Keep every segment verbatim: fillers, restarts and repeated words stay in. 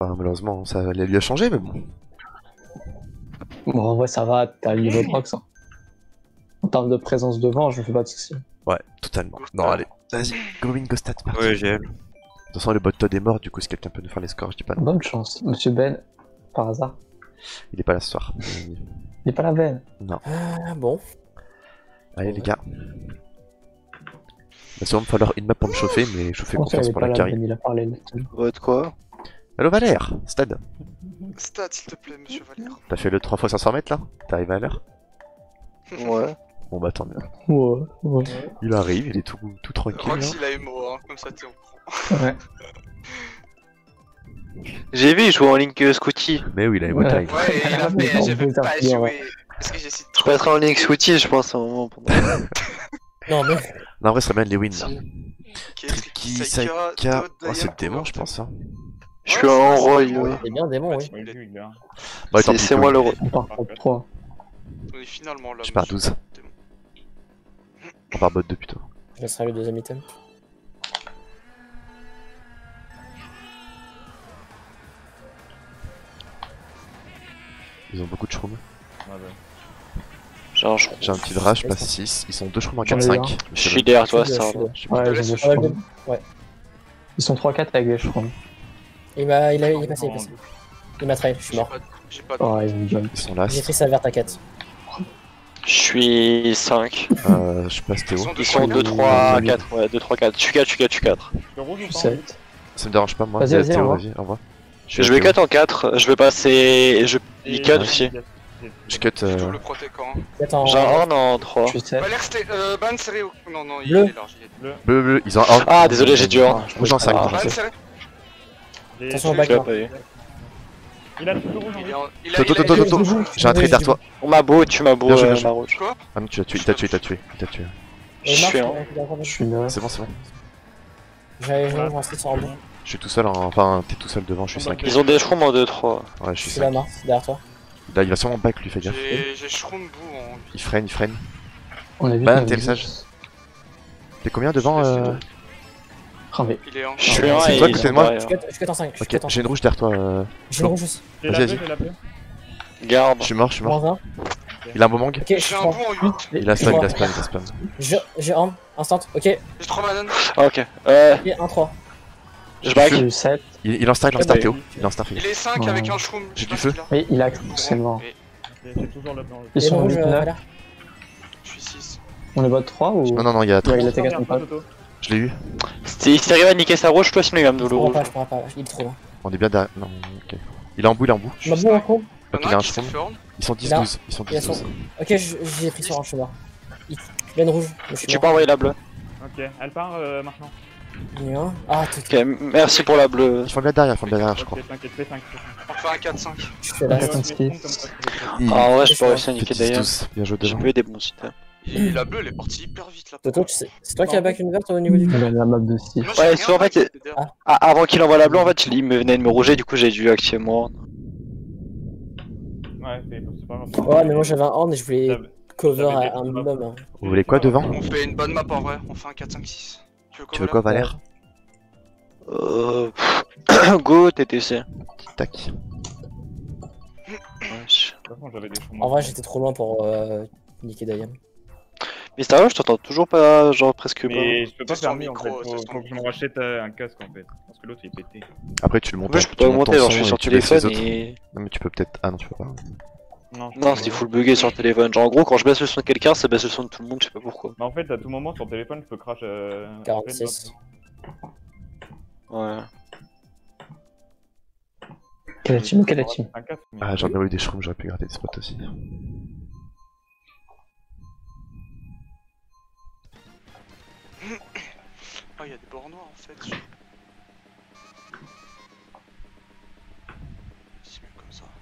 Bah, malheureusement, ça la lui a changé, mais bon. Bon, en vrai, ça va, t'as le niveau prox. Hein. En termes de présence devant, je me fais pas de soucis. Ouais, totalement. Non, allez, vas-y, go win, go stat, parti. Ouais, j'ai. De toute façon, le bot Todd est mort, du coup, si quelqu'un peut nous faire les scores, je dis pas non. Bonne chance. Monsieur Ben, par hasard. Il est pas là ce soir. Il n'est pas la veine. Non. Ah, bon. Allez, les gars. Il va sûrement me falloir une map pour me chauffer, mais je vous fais Comment ça, confiance il est pour pas la la carry. veine, il a parlé là. Vote quoi? Allo Valère, Stad. Stat, s'il te plaît, monsieur Valère. T'as fait le trois fois cinq cents mètres là? T'arrives à l'heure? Ouais. Bon bah tant mieux. Ouais, ouais. Il arrive, il est tout, tout tranquille. Rox, là. il a émo, hein, comme ça, t'es au courant. Ouais. J'ai vu, il joue en Link euh, Scouty. Mais oui, il a les Ouais. time. Ouais, et il a fait, On j'ai peut fait pas faire jouer. Parce que j'ai essayé de Je passerai en Link Scouty, je pense, à un moment. Pendant... Non, mais. Non, en vrai, ce serait bien de les win là. Ok, Tricky, Saika, Saika. Todd, Oh, c'est le Daya, démon, je Power. pense. Hein. Je suis en Roy, ouais. C'est bien démon, oui. Ouais, vu, gars. Bah, tant C'est pis, c'est que moi oui. le Roy. On part pour trois. On est finalement là. Je pars monsieur. douze. Démon. On part bot deux plutôt. Je laisserai le deuxième item. Ils ont beaucoup de shrooms. Ouais, ouais. Genre, je, J'ai un petit drache, je passe six. Ils sont deux shrooms en J'en ai quatre cinq. je suis derrière toi, Je suis ça. de- Je suis Ouais, te ils ont laisse des sur le shrooms. Ouais. Ils sont trois quatre avec des shrooms. Il m'a il a, il est passé, il est passé. Il m'a trahi, je suis J'ai mort. pas de- J'ai pas de. Oh, ils me jump. Ils sont là. J'ai pris sa verte à quatre. Je suis cinq. Euh, je passe Théo. Ils sont Ils sont deux, trois, quatre. Ouais, deux, trois, quatre. Je suis quatre, je suis quatre, je suis quatre. Le rouge ou Je suis pas sept. Ça me dérange pas, moi. Vas-y, vas-y, Théo, au revoir. vas-y, au revoir. Je vais cut en quatre. Je vais passer. Je. Il cut Et- aussi. Je cut. Je Euh... double protecant. Attends. J'ai un horn en trois. Je suis sept. Valère, c'était. Euh, ban serré ou. Non, non, il Bleu. est large. Il est... Bleu, bleu, ils ont un. Ah, désolé, j'ai du horn. Rouge en cinq. Ah. Ban serré. Attention au Je back. l'ai hein. pas eu. Il a le truc rouge en Il est lui. en. Il a. Toto, il a- Toto, il a- Toto. J'ai un trait derrière toi. On m'a beau, tu m'as beau, Bien joué, bien euh, joué. Marouche. Quoi? Ah non, tu l'as tué, il t'a tué, il t'a tué. Il t'a tué. Et Je Marc, suis il en. a- il a encore Je suis neuf. C'est bon, c'est bon. J'avais joué en six en bon. Je suis tout seul, en... enfin, t'es tout seul devant, je suis cinq. Ils ont des shrooms en deux, trois. Ouais, je Je suis suis là, cinq. Marc, derrière toi. Là, il va sûrement back, lui, fais gaffe. J'ai j'ai Shroom Boo en. Il freine, il freine. On a vu. Bah, qu'on avait atterrissage. dix. T'es combien devant euh... Ah, mais Il est en. Je suis un C'est et toi à ils côté de sont moi derrière. Je cut, je cut en cinq. Je cut Ok, en j'ai une rouge derrière toi. Euh... J'ai une rouge aussi. J'ai la Vas-y, bleue, vas-y. j'ai la bleue. Garde. Je suis mort, je suis mort. Moins un. Il a un bon mang. Ok, je suis J'ai un trois. Boo en huit. Il a spam, il a spam, il a spam. Je- J'ai un. Instant. Ok. J'ai trois bananes. Ah, ok. Euh, Et un trois. je back. j'ai eu sept. Il, il en star, il en Ah, star bah, Théo. Il en star, fais Il gaffe. est cinq Ouais. avec un Shroom. J'ai Je du sais feu. pas ce Mais il a c'est mort. qu'il a. Ok, j'ai toujours le blanc. Ils Et sont le rouge, huit euh, neuf. Valère. Je suis six. On est bot trois ou. Non, non, non, il y a Ouais, trois. il a T quatre Regarde, pas. Toto. Je l'ai eu. Si si t'arrives à niquer sa roche, toi sinon il va me Je nous le pourrai rouge. pas, je pourrai pas. Il est trop loin. On est bien derrière. Non, ok. Il est en bout, il est en bout. Il m'a bon en con. Il Ok, y en il a a un un qui s'est Shroom. fait horn. Ils sont dix Il a- douze. Ils sont il a dix son- douze. Ok, je- j'ai pris sur un chemin. Il vient rouge. Je suis Tu mort. peux envoyer la bleue. Ok, elle part euh, maintenant. Il y en a un. Ah, tout. Ok, merci pour la bleue. Ils font bien derrière, ils font bien derrière, je crois. Ok, t'inquiète, fais cinq. On fait un quatre cinq. Je suis là. Ouais. Fais Attends, cinq. Steve. Comme ça, tu fais ça. Il Ah, en vrai, je Je peux réussir à fait niquer dix d'ailleurs. douze. Bien joué J'ai devant. pas eu des bons items. Et la bleue, elle est partie hyper vite là. Toto, tu sais- c'est toi qui as back une verte au niveau du. On a la map de six. Moi, j'ai Ouais, rien soit en fait, back, il- c'est Ah. Ah, avant qu'il envoie la bleue, en fait, il me venait de me rouger, du coup j'ai dû activer mon horn. Ouais, c'est c'est pas grave. Ouais, mais moi j'avais un horn et je voulais T'avais- cover t'avais des un trucs minimum. hein. Vous voulez quoi devant? On fait une bonne map en vrai. On fait un quatre cinq six. Tu veux quoi, Valère? Euh... Go, T T C. Tac. Wesh. De toute façon, j'avais des cheveux. En vrai, j'étais trop loin pour euh, niquer Dayam. Mais sérieux, je t'entends toujours pas, genre presque pas. Mais je peux pas C'est son fermer en fait, micro, faut, c'est son faut que je me rachète euh, un casque en fait. Parce que l'autre il est pété. Après, tu le En montes. fait, je peux tu pas montes monter, ton genre je son suis sur et tu laisses les téléphone autres. et. Non, mais tu peux peut-être. Ah non, tu peux pas. Non, je Non, peux c'était pas. full bugué sur téléphone. Genre en gros, quand je baisse le son de quelqu'un, ça baisse le son de tout le monde, je sais pas pourquoi. Mais en fait, à tout moment sur téléphone, je peux crash. Euh... quarante-six. Ouais. Quelle team, quelle team. Un casque, mais- Ah, j'en ai eu des shrooms, j'aurais pu garder des spots aussi. Ah, il y a des bords noirs en fait. C'est mieux comme ça.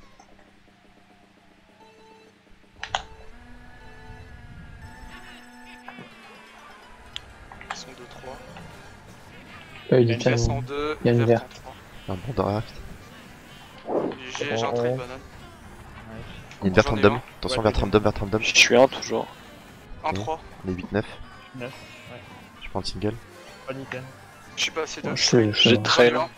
Ils sont deux trois. Pas eu Il y a du une time. Casse en deux. Il y a une verte verte. en trois. Un bon derrière. J'ai j'ai un trait de banane. Il y a une verte J'en ai random. un. Attention, Ouais, verte c'est- random, verte random. Je suis un toujours. Un Ok. trois. On est huit neuf. Neuf, Je prends le single. pas nickel. Je suis pas assez de. Je suis. je suis- J'ai trail.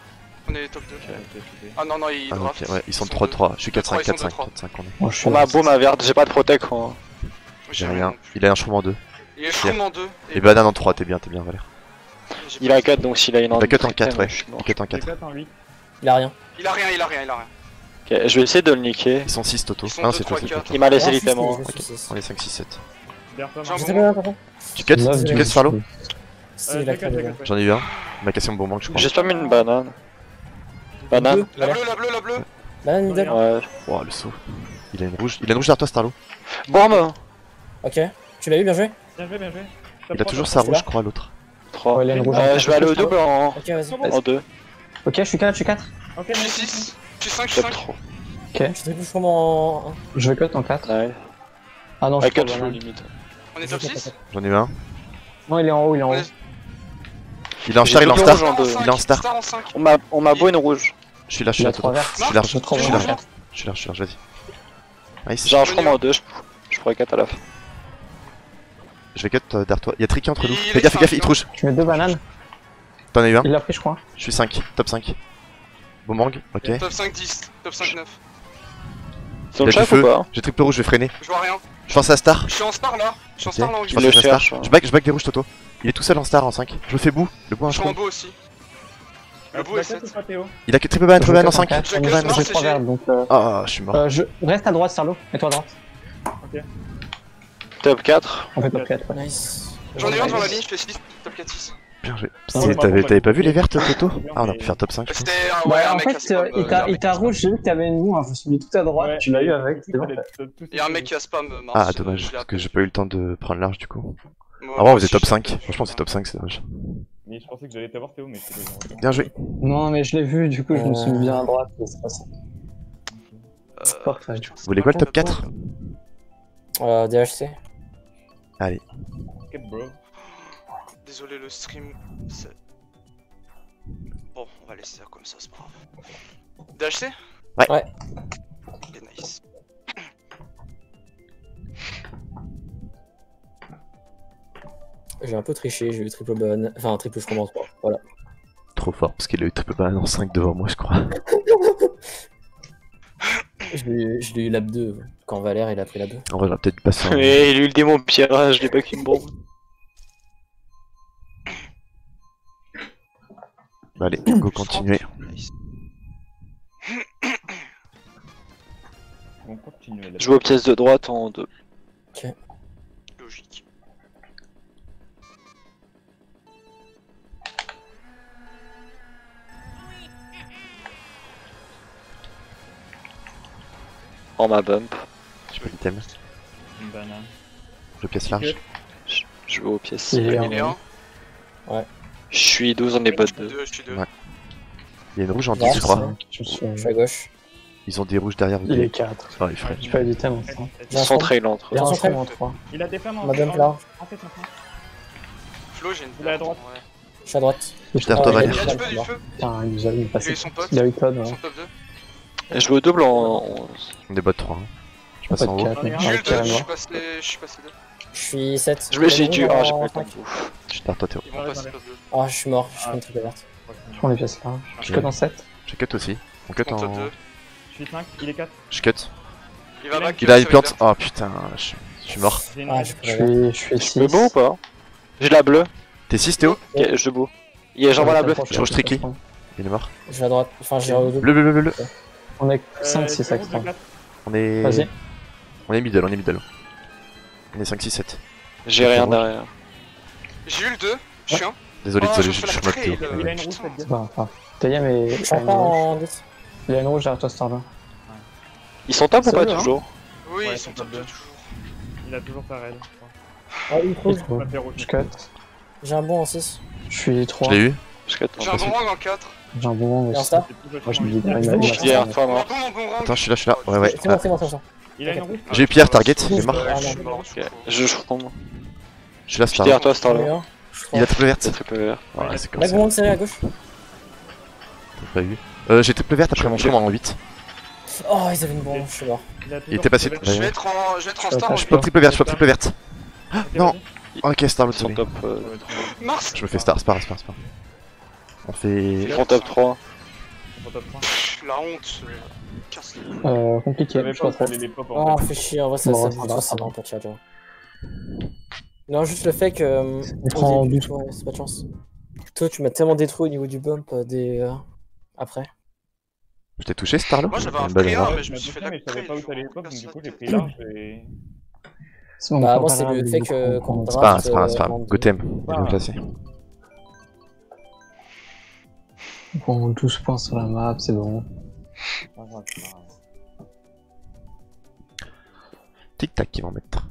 On est top deux. Ok, ok, ok. Ah non, non, ils Ah, draft. ok, ouais, ils sont Ils trois deux. trois. Je suis quatre cinq, Ils sont quatre cinq, deux, trois. quatre cinq, on est. Moi, je suis On a là. beau ma verte, j'ai pas de protect moi. J'ai rien. Il a un chroom en deux. Il est chroom en deux. Et banane en trois, t'es bien, t'es bien, Valère. j'ai Il pas a vu. cut donc s'il a une Il a cut en entrée, quatre, moi, ouais. je suis mort. Il cut en J'ai quatre. quatre en huit. Il a rien. Il a rien, il a rien, il a rien. Ok, je vais essayer de le niquer. Ils sont six Toto. Ils sont Ah non, deux, c'est toi, trois, c'est toi. quatre. Il m'a laissé Ah, les si, si, témoins. je suis six. On est cinq six sept. Derrière toi, J'ai Marc. un J'étais bon pas là, par contre. Tu cut neuf, Tu dix, cut Farlow? Si, Euh, il a j'ai créé quatre, le j'ai gars. quatre, ouais. J'en ai eu un. Il m'a cassé mon bon manque, je crois. J'ai spam une banane. Banane. Deux, La voilà. bleue, la bleue, la bleue. Banane middle. Ouais. Oh, le saut. Il a une rouge. Il a une rouge derrière toi, Starlo. Bombe. Ok. Tu l'as eu, bien joué. Bien joué, bien joué. Il a toujours sa rouge, je crois, l'autre. trois. Ouais, il a une rouge. Euh, je vais aller au double en Ok, vas-y. en deux. Ok, je suis quatre, je suis quatre. Ok, Je suis nice. six. Je suis cinq, je suis Top cinq. trois. Ok, Je triple chroom en un. je vais cut en quatre. Ouais. Ah non, je I suis cut pas full banane. limite. On est top six. J'en ai eu un. Non, il est en haut, il est en On haut. est- Il est en J'ai star, il est en deux star. rouges en deux. Il est en star. Star en cinq. On m'a on m'a beau une rouge. Je suis là, je suis Il là, a trois Toto. verts. Je suis large, Je trouve je suis un large. vert. Je suis large, je suis large, vas-y. Nice. J'ai un chromo en deux. Je je pourrais cut à la fin. Je vais cut euh, derrière toi. Il y a tricky entre nous. Il Fais est gaffe, fais gaffe, cinq, il te rouge. Je mets deux bananes. T'en as eu un. Il l'a pris, je crois. Je suis cinq, top cinq. Boomerang, ok. Top cinq, dix. Top cinq, neuf. Ils ont Il le a du chef ou feu. pas? J'ai triple rouge, je vais freiner. Je vois rien. Je pense à star. Je suis en star là. Je suis en Ok. star là en Je Il pense le à star. cherche. Je back, je back des rouges, Toto. Il est tout seul en star en cinq. Je le fais bout. Le bout un Je suis en chroom. beau aussi. Euh, Le tu beau l'as est cut ou sept. pas, Théo? Il a que triple ban, triple ban en cinq. quatre. Je On cut y va, Smart, j'ai c'est trois G. verts, donc euh, Ah, je suis mort. euh, je reste à droite, Sarlo. Mets-toi à droite. Top quatre. On fait top quatre, ouais. Nice. J'en ai un devant la ligne, je fais six. Top quatre, six. Bien joué. Ouais, C'est- bah, T'avais bah, t'avais pas bah, vu les bah, vertes, Toto? bah, Ah, on a mais- pu faire top cinq, je pense. C'était un, ouais, Bah, un en mec fait, à spam, euh, euh, il t'a- un il mec t'a à spam. rouge, j'ai vu que t'avais une moue, hein, je me suis mis tout à droite, Ouais, tu l'as eu et- avec, et c'est bon. tout, tout, tout, Il y a un tout, mec tout. qui a spam, Mars. Ah, euh, dommage, je l'ai parce que appelé. j'ai pas eu le temps de prendre large du coup. Moi, Ah, ouais, vous êtes je top suis cinq. appelé. Franchement, c'est top cinq, c'est dommage. Mais je pensais que j'allais t'avoir, Théo, mais je te le Bien joué. Non, mais je l'ai vu, du coup, je me suis mis bien à droite, et c'est passé. Euh, C'est parfait. tu vois, Vous voulez quoi le top quatre? Euh, D H C. Allez. Quête, bro. Désolé, le stream. c'est- Bon, on va laisser ça comme ça, c'est pas grave. D H C? Ouais. Ouais. Ok, nice. J'ai un peu triché, j'ai eu triple ban. Enfin, triple chroom en trois. Voilà. Trop fort, parce qu'il a eu triple ban en cinq devant moi, je crois. Je l'ai eu- je l'ai eu lab deux quand Valère il a pris lab deux. En vrai, j'aurais peut-être passé un. Et il a eu le démon Pierre, je l'ai pas qu'une bombe. Bah, allez, go continuer. Nice. On continue là. Je joue aux pièces de droite en deux. Logique. En ma bump. Je peux l'item. Une banane. Je pièce large. Je je joue aux pièces. Il est Il est un. Je suis douze, on est bot Je suis deux. deux, je suis deux. Ouais. Il y a une rouge en Ouais, dix, je crois. Je suis... Je suis à gauche. Ils ont des rouges derrière. Il est ok. quatre. Ah, il ferait. Je peux éviter mon sang. Ils sont trail entre Il y eux. a un Attention, chromo en trois. Il a des femmes en Ma bump en- là. en fait maintenant. Flo, j'ai une Il est à verte, droite. ouais. Je suis à droite. Je suis derrière toi, Ah, Il Valère. y a du feu, du feu. Putain, il nous a mis Il a passé. eu son pote. Il a eu Todd, Ils ouais. sont top deux. Je joue au double en en- On est bot trois. hein. Je passe Pas en de haut. quatre, mais J'ai J'ai eu ouais, le deux, je carrément. suis passé, je suis passé deux. Je suis sept. Je vais j'ai dû. Ah, j'ai pas eu le temps cinq. de bouffe. Je suis derrière toi, Théo. Ils vont Ouais, passer ouais. top deux. Ah, je suis mort, je suis une triple verte. Je prends les pièces là. Je Ok. cut en sept. Je cut aussi. On cut Ils vont top en. deux. Je suis cinq, il est quatre. Je cut. Il va back. Il a euh, une sur plante. verte. Oh putain, je je suis mort. J'ai une Ah, red. j'ai pris Je la verte. suis, je suis Je peux beau ou six. pas? J'ai la bleue. T'es six, Théo? Ok, je beau. Il y a j'envoie la bleue. Je rouge tricky. Il est mort. Je vais à droite. Enfin, j'ai au double. Bleu, bleu, bleu, bleu, bleu. On est Euh, cinq six c'est rouge, extra. le quatre. On est. Vas-y. On est middle, on est middle. On est cinq, six, sept. J'ai rien derrière. J'ai eu le deux. Je suis un. Désolé, Oh, désolé, je je fais suis la mode Théo. trail. Il a une rouge, Putain. cette C'est gueule. pas grave. Taïa, mais. Je suis encore en dix. Il y a une rouge derrière toi, Starla. Ils sont top ou pas Sérieux, hein toujours? Oui, Ouais, ils sont top deux toujours. Il a toujours sa raid. je crois. Ah, une rouge. On va faire rouge. Je cut. J'ai un bon en six. Je suis Je trois. l'ai eu. Je cut. J'ai un bon rang en quatre. J'ai un bon moment Et un aussi. star. C'est toujours Moi, je me envie. dis, il a- il a- Je il a- suis derrière toi, Un moi. bon, un bon rang. Attends, je suis là, je suis là. Ouais, ouais. C'est bon, c'est bon, c'est bon. Il a une rouge. J'ai eu Pierre, target, il est mort. Ouais, Ah, je suis non. mort, je suis Ok, mort. je je prends. Je suis là, Je suis Star. derrière toi, J'en ai Starla. eu un. Je suis Il a trois. triple verte. C'est triple vert. Ouais, c'est comme Back ça. moment serré à gauche. T'as pas eu. Euh, j'ai triple verte après mon chemin en huit. Oh, ils avaient une bombe, je suis mort. Il a Il toujours était passé. triple Je vert. vais être en, je vais être en Je star. peux en pas, Je peux triple verte, je peux triple verte. Ok, Non. vas-y. Ok, Star, Ils l'autre sont top. euh, Mars. Je me fais star, c'est pas grave, c'est pas grave, c'est pas grave. On fait. Ils font top trois. pour top trois. Pff, La honte. euh, Casse les couilles. Euh, compliqué, J'avais je sais pas pas trop. installé les pop en Oh, fait. fait chier, en vrai, ça, Bon, ça, ça ça, va, ça, ça va, pas de chat, genre. Non, juste le fait que. euh, On prend au début, douze. ouais, c'est pas de chance. Toi, tu m'as tellement détruit au niveau du bump euh, des. euh, Après. Je t'ai touché, Starlo? Moi j'avais un Une belle prix erreur. un, mais je me Je suis fait mais la je savais trail. pas où genre, t'allais les on pop, donc casse du la coup j'ai tête. pris large et. C'est bon, on Bah, prend moi, pas c'est rien, le mais fait du coup, que- on prend- qu'on C'est pas grave, draft, c'est pas grave, c'est pas euh, grave. Gotham, il est Ah. bien placé. on prend douze points sur la map, c'est bon. Ah, grave, c'est pas grave. Tic-tac qu'ils vont mettre.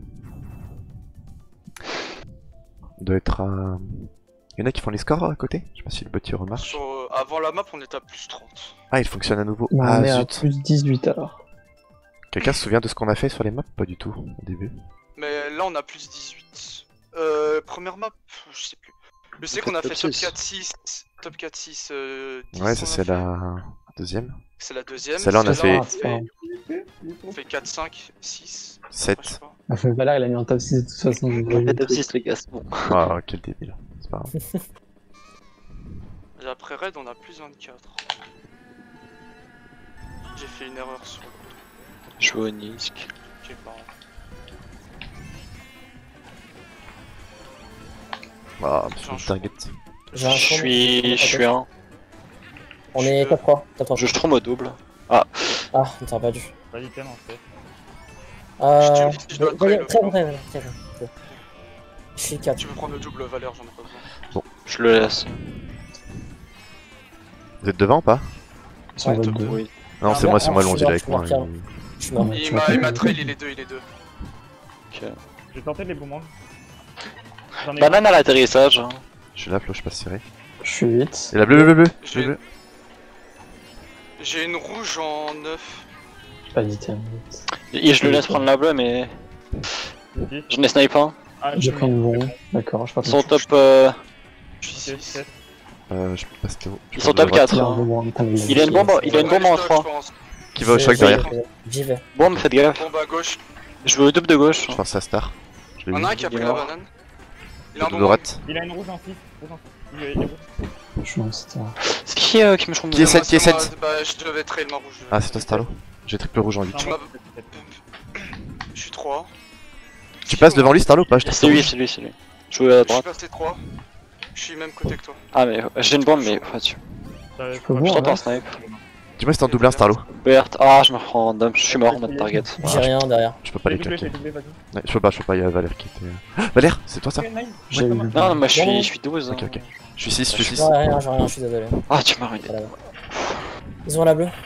On doit être à... Il y en a qui font les scores à côté? Je sais pas si le bot remarque. Sur, euh, avant la map, on était à plus trente. Ah, il fonctionne à nouveau. Bah, Ah on est à zut. plus dix-huit alors. Quelqu'un se souvient de ce qu'on a fait sur les maps? Pas du tout, au début. Mais là, on a plus dix-huit. Euh, première map, je sais plus. Je sais qu'on a fait Top top six. quatre six, top quatre six, euh, dix. Ouais, on ça a c'est fait. la deuxième. C'est la deuxième. Celle-là, on a Celle-là, fait- on fait- on fait quatre, cinq, six. sept. Valère, il a mis en top six de toute façon. j'ai On pas a fait vu. top six les gars, c'est bon. Ah, quel débile. C'est pas grave. Et après raid, on a plus vingt-quatre. J'ai fait une erreur sur le Je vais au Nisk. j'ai pas. Ah, sur le target. J'ai un Je champ, suis. Je suis un. On est top trois. Top trois. Je trompe au double. Ah, on t'aurait pas dû. Pas l'item en fait. Euh. Je te dis si je dois Valère, trail, très le bon, très bon, très bon. Je suis quatre. Tu peux prendre le double valeur, j'en ai pas besoin. Je le laisse. Vous êtes devant ou pas? Sur votre deux. Oui. Non, Ah, c'est moi- moi, c'est ah, moi, je le suis il est mort, avec je moi. suis mort, il- Je suis mort. Ouais, Il tu m'a vas il pas- m'a trail, il est deux, il est deux. Ok. Je vais tenter les boomerangs. J'en ai Banane à l'atterrissage. hein. Je suis là, Flo, je passe serré. Je suis huit. Et la bleue, bleue, bleue, bleue, J'ai bleue. j'ai une rouge en neuf. J'ai pas d'item. Et je le laisse prendre la bleue, mais. un. J'en ai snipe un. Ah, J'ai pris une bon. bombe. D'accord, je sais pas Ils sont comment. top. euh, Je suis Ok, six. sept. Euh, je peux pas c'était où? Ils sont top quatre. Il a un hein. bombe, putain, mais Il a une bombe, il a une bombe en Stock, trois. je pense. Qui va au Je- choc je- derrière? J'y vais. Bombe, faites gaffe. Bombe à gauche. Je vais au double de gauche. Je pense à Star. Je l'ai Il y vu. en a un qui a pris Il est la mort. banane. Il a un De bon droite. Il a une rouge en six. Rouge en six. Il est- il est rouge. Je suis en star. C'est qui euh, qui me trompe Qui est dedans sept, qui est C'est moi, sept? Bah, je devais trail ma rouge. Ah, c'est toi, Starlo. J'ai triple rouge en huit. Non, Tu moi, m'as- c'est sept. Je suis trois. Tu passes devant lui, Starlo, ou pas? Je C'est lui, c'est lui, c'est lui. Je vais à Je suis droite. passé trois. Je suis même côté que toi. Ah, mais euh, j'ai une bombe, mais. Enfin, tu... Ça- Je peux ça- voir, Je tente là. un snipe. Dis-moi si t'es en double un, Starlo. Bert. Ah, je me prends random. Je suis mort en mode target. J'ai rien derrière. Je peux pas Fais les doubler, claquer. fais doubler, vas-y. Ouais, je peux pas, je peux pas, il y a Valère qui était. Ah, Valère, c'est toi ça? Ok, nice. J'ai Ouais, eu- comment- Non, non, moi je Bon. suis, je suis douze. Ok, hein. ok. Je suis six, je suis six. Non, rien, j'ai rien, je suis désolé. Ah, tu m'as ruiné. Voilà. Ils ont la bleue.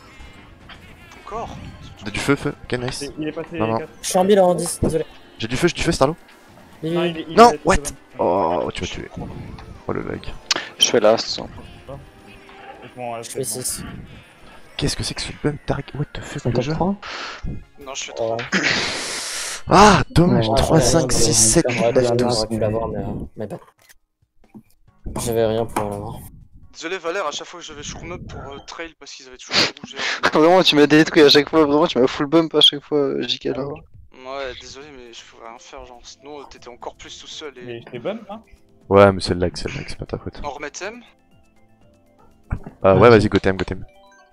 Encore. Du feu, feu. Ok, nice. C'est- Il est passé Non, non. quatre. Je suis en bill en dix, désolé. J'ai du feu, j'ai du feu, Starlo. Oui, Non, oui, il est- il Non, est- what? il est- Oh, tu m'as tué. Oh le bug. Je fais last. Bon, là, je c'est fais bon. six. Qu'est-ce que c'est que ce bump target? What the fuck, Son le top jeu? trois. Non, je suis Oh. trois. Ah, dommage. Ouais, trois, ouais, cinq, ouais, six, ouais, sept, ouais, huit, ouais, neuf, ouais, douze. J'aurais pu l'avoir, mais, euh, mais pas. J'avais rien pour l'avoir. Désolé Valère, à chaque fois que j'avais shroom up pour euh, trail parce qu'ils avaient toujours le rouge. et- Vraiment, tu m'as détruit à chaque fois. Vraiment, tu m'as full bump à chaque fois, J K. là. Ouais, désolé, mais je pouvais rien faire. Genre, sinon euh, t'étais encore plus tout seul. Mais Et je t'ai bump, hein. Ouais, mais c'est le lag, c'est le lag, c'est pas ta faute. on remet thème. Ah ouais, vas-y, Gotham, Gotham.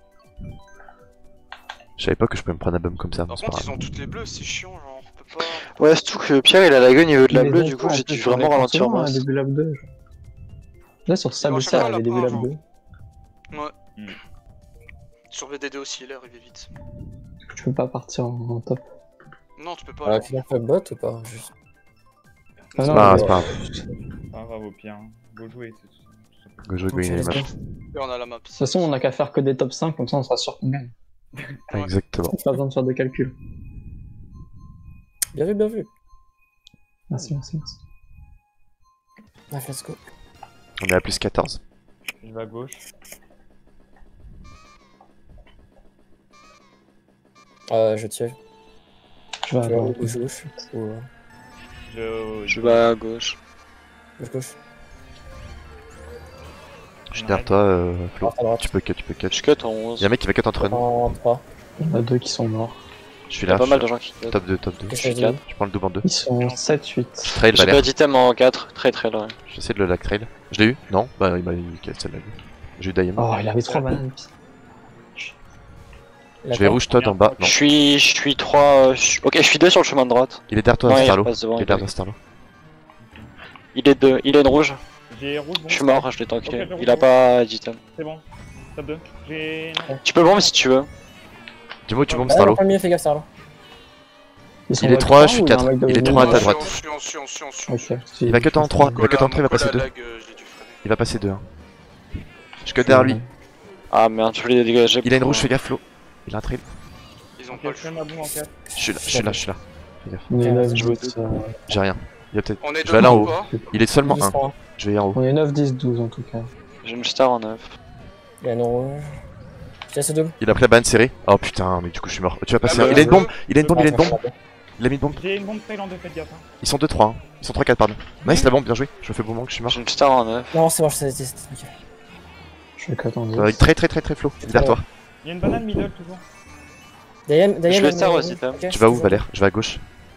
Je savais pas que je pouvais me prendre un bump comme ça, mais Par c'est pas contre, ils grave. ont toutes les bleues, c'est chiant. Genre, on peut pas. Ouais, surtout que Pierre il a la gueule au niveau de la Mais bleue, donc, du coup en j'ai plus, dû on vraiment est ralentir forcément moi. à début lap deux. genre. Là, sur Bon, Sable chacun ça, il y l'a avait début pas, lap genre. deux. Ouais. Hmm. Sur V D D aussi, il est arrivé vite. Tu peux pas partir en, en top. Non, tu peux pas. Euh, alors. Finir fait bot ou pas? Juste. Ah C'est non, pas grave, mais- c'est pas grave. Pas grave au pire. hein. Go jouer, c'est tout. tout simplement. Go jouer, go Ok, gagner les let's go. matchs. Et on a la map. De toute façon, on a qu'à faire que des top cinq, comme ça on sera sûr qu'on gagne. Ouais. Exactement. Pas besoin de faire de calcul. Bien vu, bien vu. Merci, merci, merci. Ah, let's go. On est à plus quatorze. Je vais à gauche. Euh, je tire. Je vais Tu vas avoir. gauche, gauche. Ou euh, Je, Je vais à gauche. gauche, gauche. Je suis derrière toi, euh, Flo. Droite à droite. Tu peux cut, tu peux cut. Je cut en onze. Y'a un mec qui va cut entre nous. En trois. Il y en a deux qui sont morts. Je suis Il y a là. pas je mal suis de gens qui cut. top deux, top deux. Qu'est-ce Je que suis je dis? quatre. Je prends le double en deux. Ils sont sept huit. Je trail J'ai Valère. pas d'item en quatre, très très loin. J'essaie de le lag trail. Je l'ai eu? Non? Bah il m'a eu quel celle-là. J'ai eu Diamond. Oh, il avait trois bananes. Je vais rouge Todd en bas. Non. Je suis, je suis trois. euh, je suis- Ok, je suis deux sur le chemin de droite. Il est derrière toi, Non, il Starlo. repasse devant, Il est il derrière toi, Starlo. Il est deux, il est une rouge. J'ai rouge, bon. Je suis mort, je l'ai tanké. Ok, Il a pas d'item. C'est bon. Top deux. J'ai. non. Tu peux le bomber si tu veux. Dis-moi où tu bombes, Ah, Starlo. pas mieux, fais gaffe, Starlo. Ils sont Il est dans le trois, trois je suis ou il y a un quatre. mec de Il est milieu? trois à ta On suit, droite. on suit, on suit, on suit, on suit. Ok. Il va que en trois, il va que en trois, il va passer deux. Lag, euh, j'ai dû freiner. Il va passer deux. Hein. Je suis que derrière lui. Ah merde, je voulais les dégager. Il a une pour- rouge, fais gaffe, Flo. Il a un trail. Ils ont Ok, pas le je choix. fais ma boum en quatre. Je suis là, je suis là, je suis là. Fais gaffe. On est neuf, je veux dix, euh, J'ai rien. Il y a peut-être. On est Je vais aller deux en ou haut. pas? Il est seulement dix un. pour un. Je vais en haut. On est neuf, dix, douze en tout cas. J'ai une star en neuf. Il y a une rouge. Je laisse double. Il a pris la banane serrée. Oh putain, mais du coup je suis mort. Tu vas passer. Ah, un- bah, Il a une euh, bombe, il a une bombe, il a une Ah, bombe. Il a mis une bombe. J'ai une bombe trail en deux, faites gaffe. Hein. Ils sont deux trois. Hein. Ils sont trois quatre, pardon. Nice la bombe, bien joué. Je me fais bon moment que je suis mort. J'ai une star en neuf. Non, c'est bon, je sais, c'est c'est nickel. Je suis quatre en dix. Euh, très très très très flow. Il est derrière toi. Il y a une banane middle toujours. Diane, Diane. Je vais elle star met- aussi, Tom. ok, Tu je vas où, suis Valère? Je vais à gauche.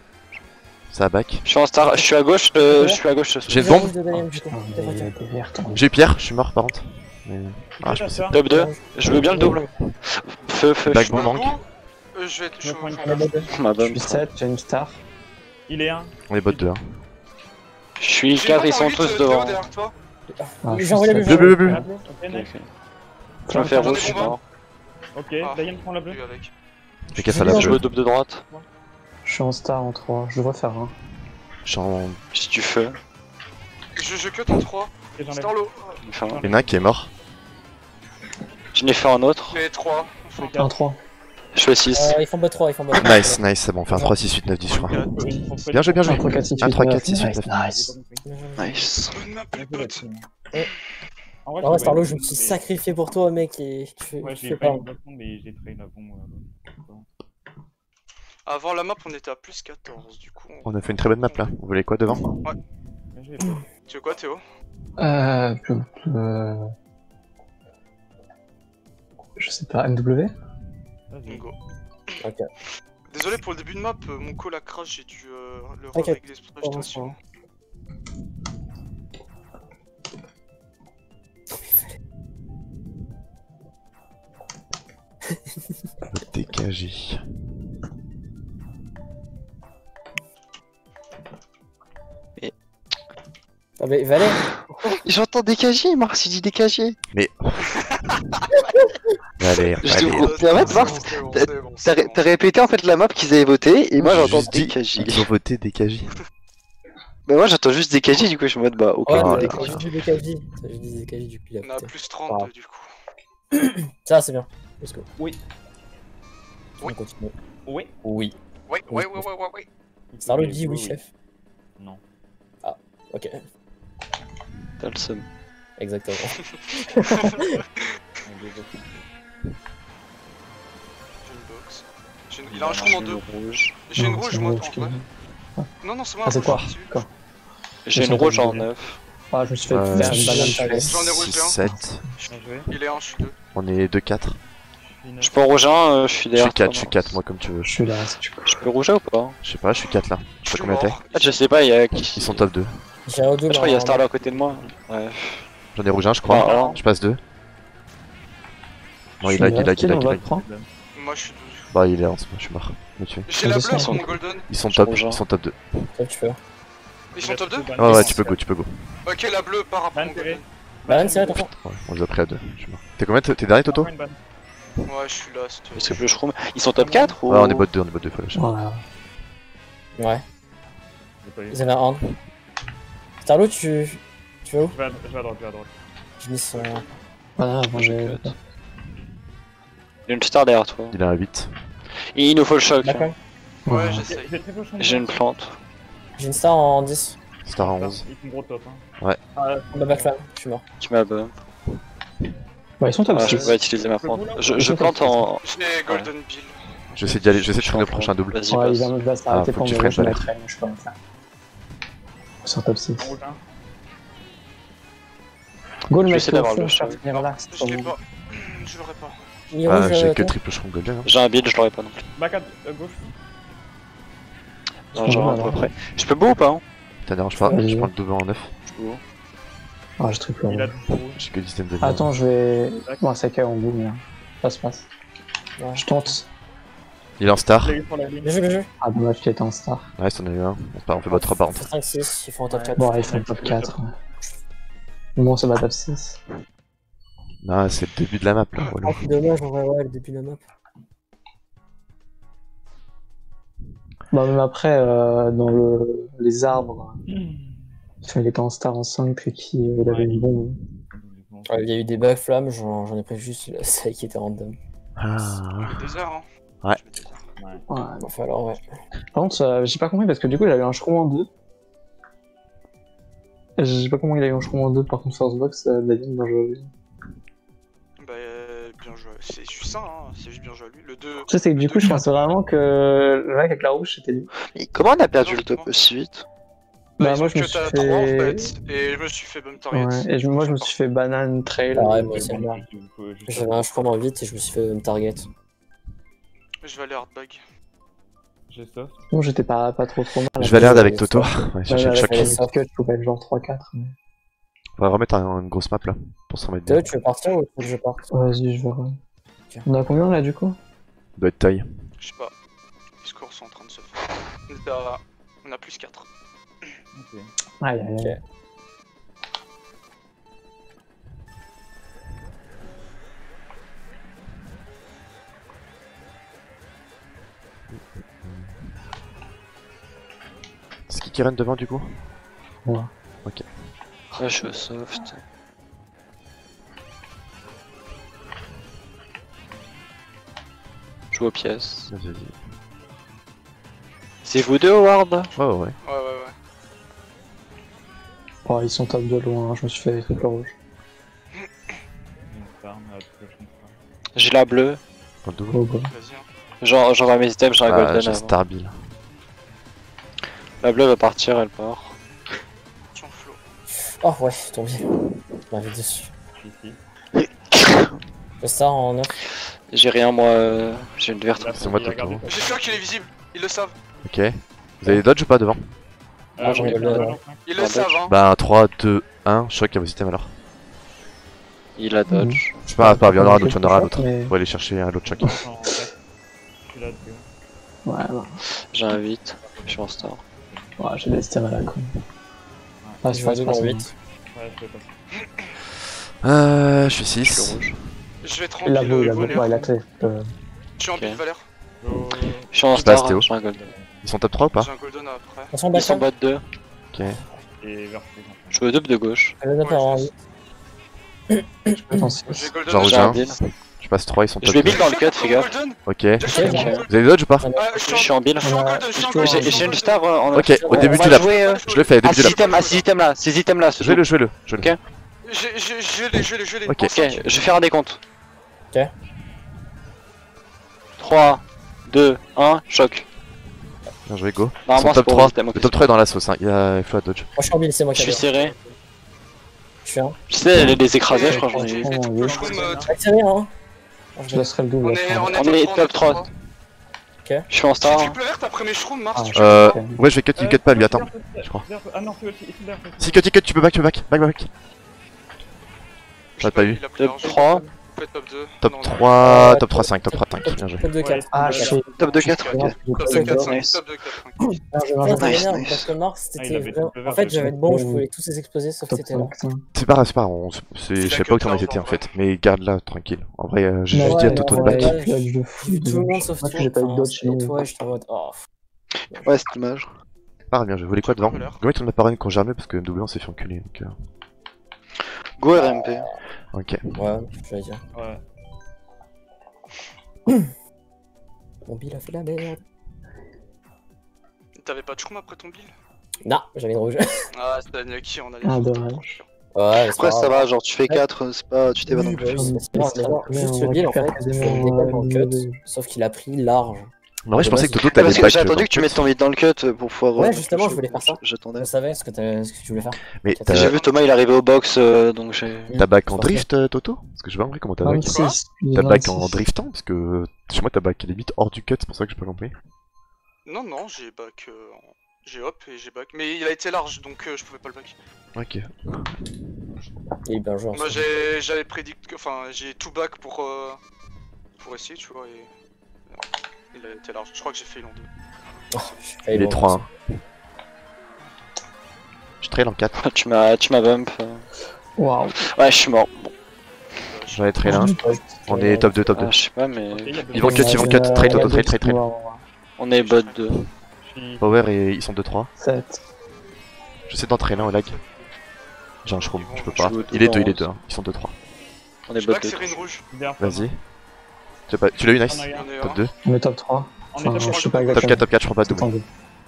Ça a back. Je suis en star, je suis à gauche, euh, je suis à gauche. ce soir. J'ai une toujours bombe. de Diane, du coup. Putain, T'es mais il y a tranquille. des vertes en J'ai eu Pierre, je suis mort par contre. Mais... Ah, je fais pensais. ça. Top deux. Je veux bien le double. Feu, feu, Back je bomb Au manque. bout, euh, je vais être Je me chaud. prends une je- On a deux. ma Je bonne. suis sept, j'ai une star. Il est un. On est bot deux. Hein. Je suis J'ai quatre, une ils sont bombe en tous huit, devant. Théo, derrière toi. Ah, je J'ai suis envoyé sept. le Bleu, bleu, bleu. La bleue, ok, Ok, nice. ok. Je me fais J'en ai rouge, je suis bombe. mort. Ok, Ah. Diane prend la bleue. Lui avec. Fais gaffe à la Non, Je bleue. veux double de droite. Je suis en star en trois. Je devrais faire un. Je suis en. Si tu feu. Je, je cut en trois. Ok, j'enlève. Starlo. Enfin, Il y en a un qui est mort. j'en ai fait un autre. Mais trois. Enfin, Un trois. Je fais six. Euh, ils font bot trois, ils font bot trois. Nice, nice, c'est bon. On fait un trois six huit neuf dix, je crois. Bien Bien joué, bien joué. un trois, quatre, six, Un huit, trois neuf. quatre six huit Nice, neuf. nice. Nice. bonne map, les En potes. vrai, En vrai, je Starlo, vais- je me suis sacrifié pour toi, mec, et tu fais, Ouais, tu j'ai fais pas pas. une bombe, mais j'ai trail la bombe. euh, Avant la map, on était à plus quatorze, du coup. on- On a fait une très bonne map là. Vous voulez quoi devant? Bien joué, Paul. Tu veux quoi, Théo? Euh, euh... Je sais pas, M W? Vas-y. Go. Ok. Désolé pour le début de map, euh, mon call a crash, j'ai dû euh, le Ok. régler cette Oh, station. D K J. Ah, mais Valère, J'entends D K J, Mars il dit D K J. Mais. Allez, Je allez. te- Mais en fait, Mars, c'est bon, t'as- c'est bon, T'as c'est ré- bon. t'as répété en fait la map qu'ils avaient voté et moi J'ai j'entends juste dit, D K J. Ils ont voté D K J. Bah moi j'entends juste D K J du coup je suis en mode bah ok. ouais, Oh t'as là t'as là. juste dit D K J. T'as juste dit D K J, du coup, il a On a pété. plus trente Ah. du coup. Ça, c'est bien. Let's go. Oui. On continue. Oui. Oui. Ouais, ouais, ouais, ouais, ouais, ouais. Starlo dit oui, chef. Non. Ok, T'as le seum. exactement. On développe. J'ai une box. J'ai une- Il a un shroom en deux. Rouge. J'ai une Non, rouge, c'est moi, rouge en qui- vrai. Non, non, c'est moi. Ah, c'est rouge, quoi? je suis dessus. D'accord. J'ai une Ils sont rouge en pas neuf. Ah, je me suis fait Euh, faire une banane je- carrée. J'en ai rouge six bien. sept. Bien joué. Il est un, je suis deux. On est deux quatre. Je suis pas en rouge un, euh, je suis Je derrière. suis quatre, toi, je suis Mars. quatre, moi comme tu veux. Je suis là, si tu peux. Je peux rouge ou pas? Je sais pas, je suis quatre là. Je Je sais suis pas combien t'es. mort. Ah je sais pas, il y a qui. Ils sont top deux. J'ai un double. Je crois qu'il y a en- Starlo à côté de moi. Ouais. J'en ai rouge un, je crois. Ah, Je passe deux. Non, il Je lag, suis il lag, qui il dans lag, le il lag. vote prend Moi, je suis douze. Bah, il est en ce moment, je suis mort. Me tuer. J'ai la bleue descends. sur mon golden. Ils sont Je top, rouge un. ils sont top deux. Toi, tu fais. Ils sont top deux? Ouais, ouais, tu peux go, tu peux go. Ok, la bleue part après Ban mon serré. golden. Banane, c'est attention. Ouais, on les a pris à deux. Je suis mort. T'es combien? T'es t'es derrière Toto? Prends une banne. Ouais, je suis là, si tu veux. C'est plus shroom. Ils sont top quatre ou? Ouais, on est bot deux, on est bot deux, faut lâcher. Voilà. Ouais, J'ai pas eu. ils avaient un hand. Starlo, tu. Tu vas où? Je vais à je vais à droite, je vais à droite. J'ai mis son. Voilà, avant Je j'ai. cut. Il y a une star derrière toi. Il a un huit. Et il nous faut le choc. D'accord. Ouais, Voilà. j'essaye. J'ai très peu de J'ai une plante. J'ai une star en dix. Star en onze. Ils sont gros top. Hein. Ouais. Ah, On va backflame, je suis mort. Tu m'as bump. Ouais, ils sont top Ah, je six. peux pas utiliser ma plante. Je, je plante en. J'ai golden bill. Je vais essayer d'y aller, je vais essayer de Je faire le suis en prochain plante. double. Vas-y, Ouais, il passe. va me va s'arrêter Ah, faut pour que tu me freines, je vais Valère. mettre elle, je peux rien faire. Ils sont top six. rouge un. Go le Je vais mec, essayer d'avoir au fond, le cherche, choc. mais relax. Je l'ai pas. Je l'aurais pas. Il Ah, rouge, j'ai euh, que toi triple shroom golden. hein. J'ai un build, je l'aurais pas non plus. Back à euh, gauche. Non, genre à peu près. Je peux beau ou pas hein? Ça dérange pas, Vas-y. je prends le double en neuf. Je peux beau. Ah, je triple Il a rouge. tout rouge. J'ai que le système de Attends, je vais. Bon, c'est K en bout, mais. Ça se passe. Ouais. Je tente. Il est en star. Il a eu sur la ligne. Bien joué, bien joué. Ah, dommage qu'il était en star. Ouais, c'en a eu un. On, se part- on fait bot trois par contre. cinq six, ils font en top quatre. Bon, ils font le top quatre. Ouais. Bon, c'est pas top six. Non, c'est le début de la map là. Voilà. Ah, c'est dommage, en vrai, ouais, le début de la map. Bon, même après, euh, dans le... les arbres, enfin, il était en star en cinq, puis qu'il il avait une bombe. Ouais, il y a eu des bugs flammes, j'en j'en ai pris juste celle qui était random. Ah. Des heures, hein. Ouais. Je mets des heures. Ouais. Enfin, alors, ouais. Par contre, euh, j'ai pas compris parce que du coup, il a eu un shroom en deux. J'ai pas compris qu'il a eu un shroom en deux, par contre, Sourcebox, euh, David, bien joué. Bah, euh, bien joué. C'est juste ça, hein. C'est juste bien joué à lui. Le deux. Tu sais, c'est que du le coup, deux, je pensais vraiment que le mec avec la rouge, c'était lui. Mais comment on a perdu Non, le top non. aussi vite? Bah, Bah, ils moi, ont je me cut suis à fait- trois en fait. Et je me suis fait bump target. Ouais, et je- moi, je me suis fait banane trail. Ah ouais, moi aussi. C'est bon, bien. du coup, juste J'avais un chemin en vite et je me suis fait un target. Je vais aller hardbag. J'ai soft. Bon, j'étais pas, pas trop trop mal. Je vais aller hard avec Ouais, Toto. ça. Ouais, chercher le avec choc. ouais. les cut, je pouvais être genre trois quatre. Mais... On va remettre un- une grosse map là. Pour se remettre bien. Théo, tu veux partir ou tu veux que je parte? Vas-y, je verrai. On a combien là du coup? Doit être taille. Je sais pas. Les scores sont en train de se faire. On est à- On a plus quatre. Ok. Aïe aïe aïe. Ok. C'est qui qui run devant du coup? Ouais. Ok. Ouais, je suis au soft. Je joue aux pièces. Vas-y, vas-y. C'est vous deux, Howard? Ouais, ouais, ouais. Ouais, ouais, ouais. Oh, ils sont top de loin, je me suis fait triple rouge. Une farm, à la prochaine fois. J'ai la bleue. Dans le double. Oh, bah. Vas-y, hein. Genre, j'envoie mes items, j'ai la Ah, golden j'ai avant. Starbill. La bleue va partir, elle part. Tiens, Flo. Oh ouais, tombé. On m'avait dessus. Ici. Le star en neuf. J'ai rien, moi, euh, j'ai une verte. Là, C'est moi, il a Toto. gardé sa- J'ai sûr qu'il est visible. Ils le savent. Ok. Vous avez des dodge ou pas devant? Euh, j'en ai oui, le- le- le- Ils le Ah, savent, hein. Bah trois, deux, un, choc à vos items alors. Il a dodge. Je sais pas, pas, il y en aura un autre, il y en aura un autre. Mais... On va aller chercher un autre choc. Je suis là, Théo. Ouais, ouais. J'ai un huit. Je suis en star. Ouais, j'ai des items à la con. Ah, Je je vais fais deux dans pas huit. Ouais, je fais pas ça. Euh, je suis Je suis six. rouge. Je vais Il a tranquille. beau, il a euh, beau, Valère. ouais, il a clé. Euh, Je suis en Ok. build Valère. Go. Je suis en Je passe, star, Théo. j'ai un golden. Ils sont top trois ou pas? J'ai un golden après. Attention, Ils sont back bot deux. Ok. Et vers plus. Je veux double de gauche. Le neuf en huit. Attends, c'est- J'ai golden. J'en j'ai- J'ai un rejoins. bill. Je passe trois, ils sont Je top vais deux. bill dans le cut, fais gaffe. Golden. Ok. J'ai Vous fait Ok. golden. avez des dodge ou pas? Euh, je Je suis en bill. Je suis en golden, je suis en golden. J'ai je suis j'ai en une golden. star euh, en Ok, neuf. au On début va du lap. jouer, euh, Je le fais, au à début du ces lap. items, à ces items là, ces items là, Jouez-le, jouez-le. jouez-le. Ok. J'ai j'ai- je l'ai, je l'ai, je l'ai. Ok. En Ok, cinq. je vais faire un décompte. Ok. trois, deux, un, choc. Bien joué, go. Ils Normalement, sont c'est top pour trois. les items, ok. Le top trois est dans la sauce, hein. Il y a Flo à dodge. Moi je suis en bill, c'est moi Je qui suis ai serré. Je suis un. Je sais, les, les écraser, je crois, j'en ai eu. Et tout, Oh, le shroom, euh, Accéléré, hein. Je laisserai le double. On là, est, je on crois. est On top est trois, top trois. trois. Je suis en J'ai star. triple verte après mes shrooms, Mars. Ah, tu je- veux Euh, Ok. ouais, je vais cut, il cut pas lui, attends. je crois. Ah non, c'est aussi, ici derrière. Si cut, il cut, tu peux back, tu peux back. Back, back, back. Je sais pas eu. il a pris Top l'argent. trois, Fait top deux. Top Non, non. trois, Ouais, top trois cinq, top trois cinq. Bien joué. Top deux quatre. Ah, Top shit. top deux, quatre, ok. Top deux quatre cinq. Nice. Top deux quatre cinq. Ah, je vais Ouais, manger c'était Nice, énorme, nice. parce que Mars, Ah, il c'était avait vraiment... tout En fait, j'avais être bon, je Mmh. pouvais tous les exploser, sauf que top t'étais là. cinq. C'est pas grave, c'est pas grave. on- c'est- C'est Je la sais pas où cut, t'en hein, étais en en fait. Mais garde-la tranquille. En vrai, euh, j'ai Mais juste ouais, dit à mais Toto de en back. vrai, Dodge de fou. Tout le monde sauf Moi, toi. j'ai pas eu de enfin, dodge, et sinon. toi, j'étais en mode... Oh, Ouais, c'est dommage. Ah, bien joué. Vous voulez quoi devant? Valeur. Go, on a pas run quand jamais parce que double on s'est fait enculer. Donc, euh, Go R M P. ok. ouais, j'allais dire. Ouais. Mon bill a fait la merde. T'avais pas de shroom après ton build? Non, j'avais une rouge. Ah, c'était Naki, on allait Ah, faire dommage. trop chiant. Ouais, Après, ça va, genre, tu fais quatre, c'est pas. Tu t'es pas non Oui, plus. bah oui, c'est- c'est bon, mais non, Mais juste on le bill en fait, récupère tu fais quasiment, le décap en euh, cut, le- sauf qu'il a pris large. Mais en vrai, je pensais que Toto Ouais, t'avais parce que back. j'ai euh, attendu dans que tu le mettes ton vide dans le cut pour pouvoir. Ouais, euh, justement, je voulais faire ça. J'attendais. Je savais ce que, t'as- ce que tu voulais faire. Mais J'ai t'as J'ai vu Thomas, il est arrivé au box, euh, donc j'ai. t'as back en C'est parfait. drift, euh, Toto? Parce que je sais pas en vrai comment t'as back. vingt-six. T'as back en vingt-six. driftant? Parce que chez moi t'as back limite hors du cut, c'est pour ça que j'ai pas compris. Non, non, j'ai back. euh, en- J'ai hop et j'ai back. Mais il a été large donc euh, je pouvais pas le back. Ok. Il est bien joué. en Moi soi. j'ai j'avais prédit que. Enfin, j'ai tout back pour. Euh, pour essayer, tu vois. Et... Il a été large. Je crois que j'ai fait long deux. Oh, j'ai failli Il est le trois. voir. Hein. Je trail en quatre. Tu m'as tu m'as bump. Waouh. Ouais, je suis mort. Bon, J'en ai trail un. Ouais, On est top deux, top deux. ah, je sais pas, mais. Ok, il y a deux Ils vont bots. cut, ils vont cut. Trade, auto, trade, trade, trade. On est bot deux. Je suis- Power et ils sont deux trois. sept. J'essaie d'entraîner un au lag. J'ai un shroom, je peux pas. Je joue Il est deux, devant, il est deux. Hein. Ils sont deux trois. On est Je bot back deux. Serine rouge. derrière toi. Vas-y. Tu l'as pas- Tu l'as eu, nice. On a eu un. On est Top un. deux. On est top trois. On est Enfin, top je trois. sais pas Top exactement. quatre, top quatre, je prends pas de double. Attendez.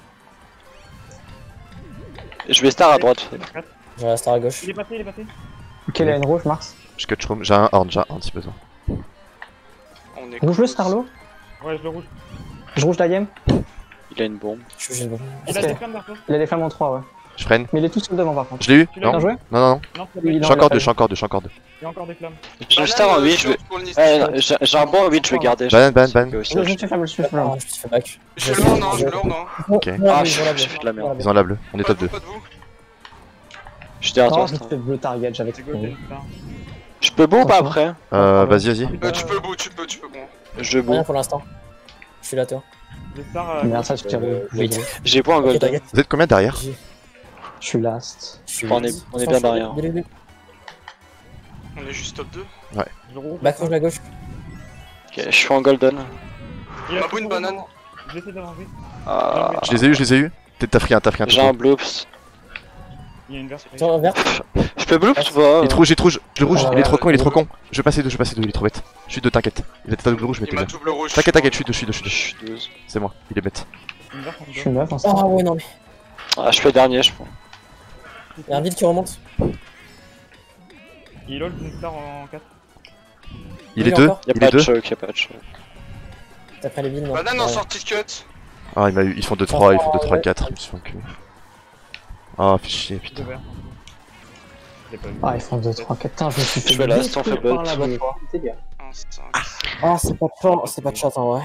Je vais star à droite. J'ai la star à gauche. Il est passé, il est passé. Quelle est une rouge, Mars? Je cut shroom. J'ai un horn, j'ai un horn si besoin. On est Rouge le close. Starlo? Ouais, je le rouge. Je rouge la game? Il a une bombe. Je suis juste bon. Il a Ok. des flammes vers toi. Il a des flammes en trois, ouais. Je freine. Mais il est tout seul devant par contre. Je l'ai eu Tu l'as Non Bien joué? Non, non, non. Non, c'est Oui, pas- Je suis il encore a deux, je suis encore deux, je suis encore deux. il y a encore des flammes. J'ai une Banane, star en euh, huit, je vais. pour le Nice. Ouais, j'ai j'ai un bon en huit, je vais garder. Ban, ban, ban. Aussi, Je je- je te fais mal, je te fais mal. Ah, je me suis fait back. Je le lorne, hein, je le lorne, hein. Ok. Ah, j'ai fait de la merde. Ils ont la bleue. On est Pas de top vous, deux. pas de vous. Je suis derrière Non, toi. je te Star. fais bleu target, j'avais C'est trop. go, t'es une star. Je peux beau ou pas après? Euh, vas-y, vas-y. Euh, tu peux beau, tu peux, tu peux bon. Je beau. Rien pour l'instant. Je suis là, toi. Des stars. euh, Merde, ça je tire Euh, rouge. oui. J'ai beau en Ok, golden. t'inquiète. Vous êtes combien derrière? J'ai- Je suis last. Je suis On est- on est bien derrière. Dès le début. On est juste top deux. Je rouge. Back rouge à gauche. Ok, je suis en golden. Il a Ma tout une rouge banane. devant. J'essaie de ranger. Ah, Je les ai eu, je les ai eu. T'es- T'as pris un, t'as pris un. j'ai un bloops. Il y a une verte. Tiens, vert. Je peux bloops ou pas? Il est trop rouge, il est trop rouge. Le rouge, Ah, il est trop ouais, con, il est trop double. con. Je vais passer deux, je vais passer deux, il est trop bête. Je suis deux, t'inquiète. Il a ta double rouge, mais Il t'es m'a bien. double rouge. T'inquiète, t'inquiète, je suis deux, je suis deux, je Je suis deux. suis douze. C'est moi, il est bête. Une verte en Je deux. suis neuf en Ah star. ouais, non mais. Ah, je fais dernier, je pense. Il y a un vide qui remonte. Il hold une star en quatre. Il Oui, est deux, encore. Y'a il pas est de deux. choc, y'a pas de choc. Après les villes, non. Banane en Ouais. sortie de cut. Ah, il m'a eu. Ils font deux trois, ils font deux trois quatre. Je me suis fait enculer. Ah, fais chier, Deux putain. verts. Je l'ai pas vu. Ah, ils font deux, trois, quatre. Putain, je me suis fait. Je vais là, détruire si on fait par bot. la boîte. C'est bien. Un, cinq. Ah, c'est pas de chat, c'est pas de chat en vrai.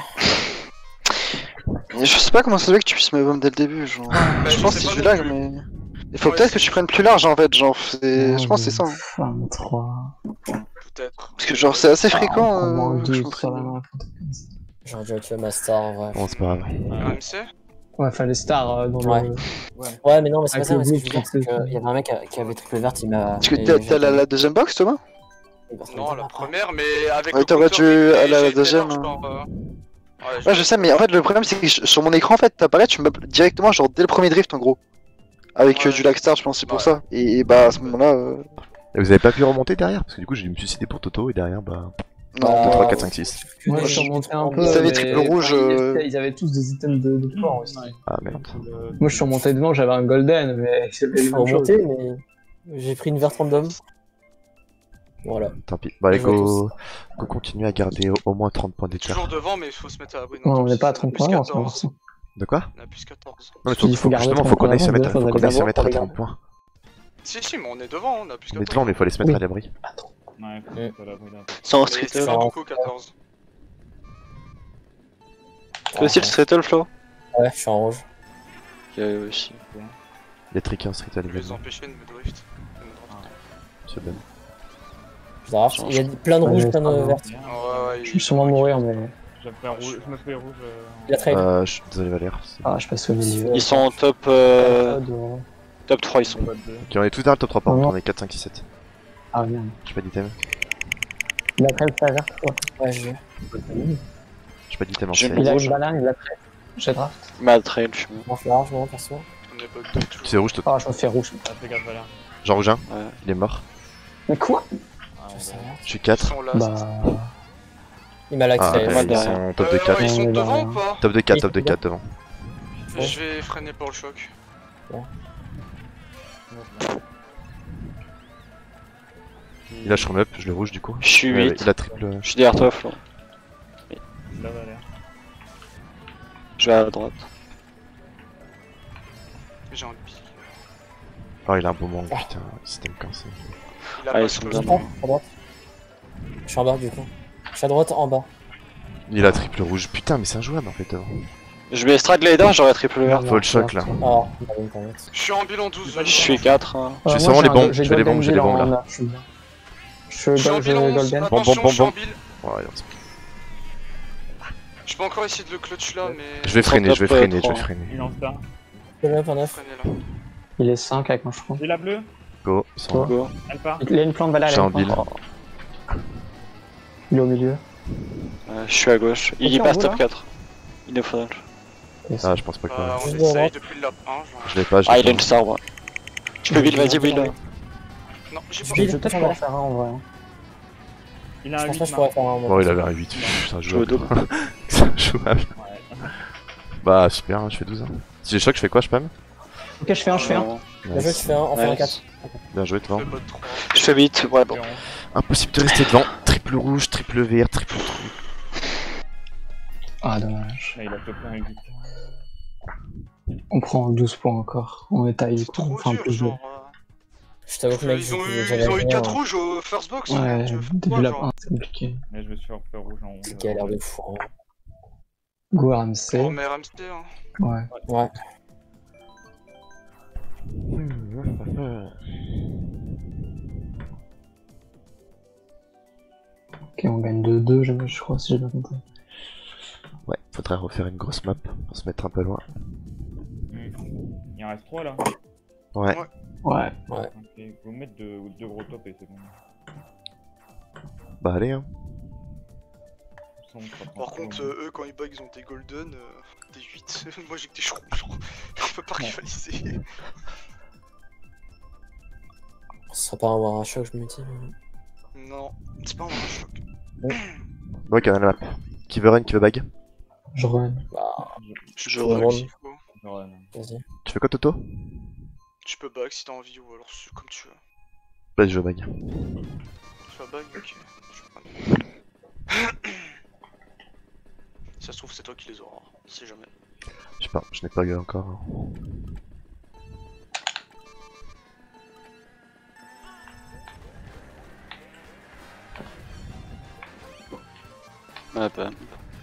Je sais pas comment ça se fait que tu puisses me bomb dès le début, genre. Bah, Je pense que sais c'est pas du non lag, plus. mais. Il faut Ouais, peut-être que c'est- tu prennes plus large en fait, genre. c'est- Je pense que c'est ça. hein. vingt-trois. Peut-être. Parce que genre c'est assez fréquent. Ah, euh, moins que je deux me sur la prenne- main. J'aurais dû tuer ma star en vrai. Bon, c'est pas grave. Ah, Un M C. Ouais, enfin les stars euh, dans Ouais. le. Ouais, mais non, mais c'est pas Avec ça, le mais ce que blue je veux dire, qui c'est fait- qu'il y avait un mec qui avait triple verte, il m'a. Parce que il t'as m'a- t'as la, la deuxième box, Thomas? Non, la première, mais avec. Ouais, le t'aurais compteur dû vide, aller à la j'ai été deuxième, large, hein. genre, euh, Ouais, Ouais, je sais, mais en fait, le problème c'est que je- sur mon écran, en fait, t'apparais, tu me directement, genre dès le premier drift en gros. Avec euh, Ouais. du Lagstar, je pense, c'est pour Ouais. ça. Et, et bah à ce moment-là. euh, Et vous avez pas pu remonter derrière? Parce que du coup, j'ai dû me suicider pour Toto et derrière, bah. Non, Ah, deux, trois, ouais. quatre, cinq, six. Que Moi des- je suis remonté un peu. Ils avaient mais- triple rouge, enfin, ils- euh. Ils avaient tous des items de, de points aussi. Ah merde. Moi je suis remonté devant, j'avais un golden, mais c'est Je pas suis la même chose. remonté, mais j'ai pris une verte random. Voilà. Tant pis. Bah, allez, Je vois go. Go continuer à garder au, au moins trente points d'écart. Toujours devant, mais il faut se mettre à l'abri. Ouais, on n'est n'est pas à trente points en ce moment. De quoi? On a plus quatorze. Non, mais Il faut, faut garder justement, trente faut qu'on aille points se mettre, d'avance, faut qu'on faudrait aille se les mettre à avoir pour trente points. Si, si, mais on est devant, on a plus On est quatorze. devant, mais faut aller se mettre Oui. à l'abri. Ouais, faut Mm. que ça l'abri d'un peu. Sans Mais streetle. c'est pas beaucoup, quatorze. Toi aussi le streetle, Flo? Ouais, je suis en rouge. Ok, aussi. Les trickers street à Je vais les l'événement. empêcher de me drift. C'est bon. Je draft. Il y a plein de rouges, plein de Ouais, vertes. Bien. Ouais, ouais, Je vais sûrement mourir, mais. Je me fais rouge. Je me fais rouge. euh, Il a trail. Euh, je suis désolé, Valère. c'est- Ah, je passe au milieu. Ils sont en top, euh, Ah, de- top trois, ils sont. en mode deux. Ok, on est tous dans le top trois par contre, Non. on est quatre, cinq, six, sept. Ah, merde. J'ai pas d'item. Il a trail sa verte, quoi. Ouais, j'ai vu. J'ai pas d'item en J'ai side. Il a rouge. une banane, il a trail. J'ai draft. Mal trail, je suis mort. Je mange largement, perso. On est bot deux, Tu toujours. sais rouge, Toto. Ah, je me fais rouge. Ah, fais gaffe, Valère. Jean Rougin, Ouais. il est mort. Mais quoi? Ah, Je sais bon. rien. Je suis Ils quatre. sont là. Bah. Il m'a la Ah, trail. ouais, moi, ils derrière. sont top Euh, de ouais, quatre. ils sont Ouais, devant ouais. ou pas? Top de quatre, Oui, top de c'est quatre devant. Ouais. Je vais freiner pour le choc. Il a shroom up, je le rouge du coup. Je suis Ouais, huit. il a triple. Je suis derrière toi, Flo. Là, Valère. Je vais à droite. J'ai un pic. Oh, il a un beau manque, putain. Système cancel. Il a Ah, pas ils de sont close. bien. Je prends, à droite. Je suis en bas du coup. Je suis à droite, en bas. Il a triple rouge. Putain, mais c'est injouable en fait devant. Je mets Strad Glider, j'aurai triple vert. Faut le choc là. Ah, on va même pas mettre. Je suis en bilan douze. Je suis quatre. Hein. Euh, J'ai moi, sûrement les un- bombes, j'ai je fais les Golden bombes, j'ai les Bill bombes, en là. neuf, je suis bien. Je Je suis en suis bilan onze. Golden. Bon, Attention, bon, je suis en bon. bill. Ouais, Je peux encore essayer de le clutch là, mais. je vais freiner, je vais top, freiner, je trois. vais freiner. Il lance ça. Je le mets en neuf. Freiner là. Il est cinq avec moi, je crois. J'ai la bleue. Go, ils sont là. Go. Elle part. Il a une plante Valhalla. J'ai un bill. Il est au milieu. Euh, je suis à gauche. Il Ok, on passe vous, top là quatre. Il est faudrait. Ah, je pense pas que. Bah, on Juste essaye droite. depuis le lap un. genre. Je l'ai pas, je Ah, l'ai il a pas. une star, ouais. Tu peux build, vas-y, build. Non, j'ai pas. Je vais peut-être pouvoir en faire un en vrai. hein. Il a Je un pense huit. pas que je pourrais faire un. Bon, il avait un huit. Pff, C'est un Je veux jouable. double. C'est un jouable. Ouais. Bah, super, hein, je fais douze. Hein. Si j'ai choc, je fais quoi, je peux même? Ok, je fais un, je fais un. Non. Bien joué, tu fais un, on fait un Nice. quatre. Bien joué devant. Le bot trois. Je fais huit, ouais, bon. Et on- Impossible de rester devant. Triple rouge, triple vert, triple trou. Ah, dommage. Là, il a chopé un huit. On prend douze points encore. On est taille du coup. Trop Enfin, dur, plus de. genre. euh, Je t'avoue que mec, Ils ont j'ai- eu, j'avais ils ont eu rien, quatre hein. rouges au first box. Ouais, tu veux faire début quoi, la genre un, c'est compliqué. Mais je me suis refait rouge en onze. C'est qui a l'air de fou. hein. Go R M On C. met R M C, hein. Ouais. Ouais. Ok, on gagne deux deux, je je crois, si j'ai bien compris. Ouais, faudrait refaire une grosse map pour se mettre un peu loin. Hmm. Il en reste trois là. Ouais. Ouais. Ok, vous mettre deux, deux gros tops et c'est bon. Bah, allez, hein. Sans- ça prend Par trop contre, long. euh, eux, quand ils bug, ils ont des golden, euh, des huit. Moi, j'ai que des rouges, genre. On peut pas rivaliser. Ce sera pas un un choc, je me dis. Non, c'est pas un vrai choc. Bon, ok, on a la map. Qui veut run, qui veut bag? Je run. Bah, Je Je peux run. bug s'il faut. Ouais, non. vas-y. Tu fais quoi, Toto? Tu peux bug si t'as envie, ou alors c'est comme tu veux. Vas-y, je veux bag. Tu vas bug, ok. Je vais pas. Si ça se trouve, c'est toi qui les auras. On sait jamais. Je sais pas, je n'ai pas eu encore. Ouais, bah.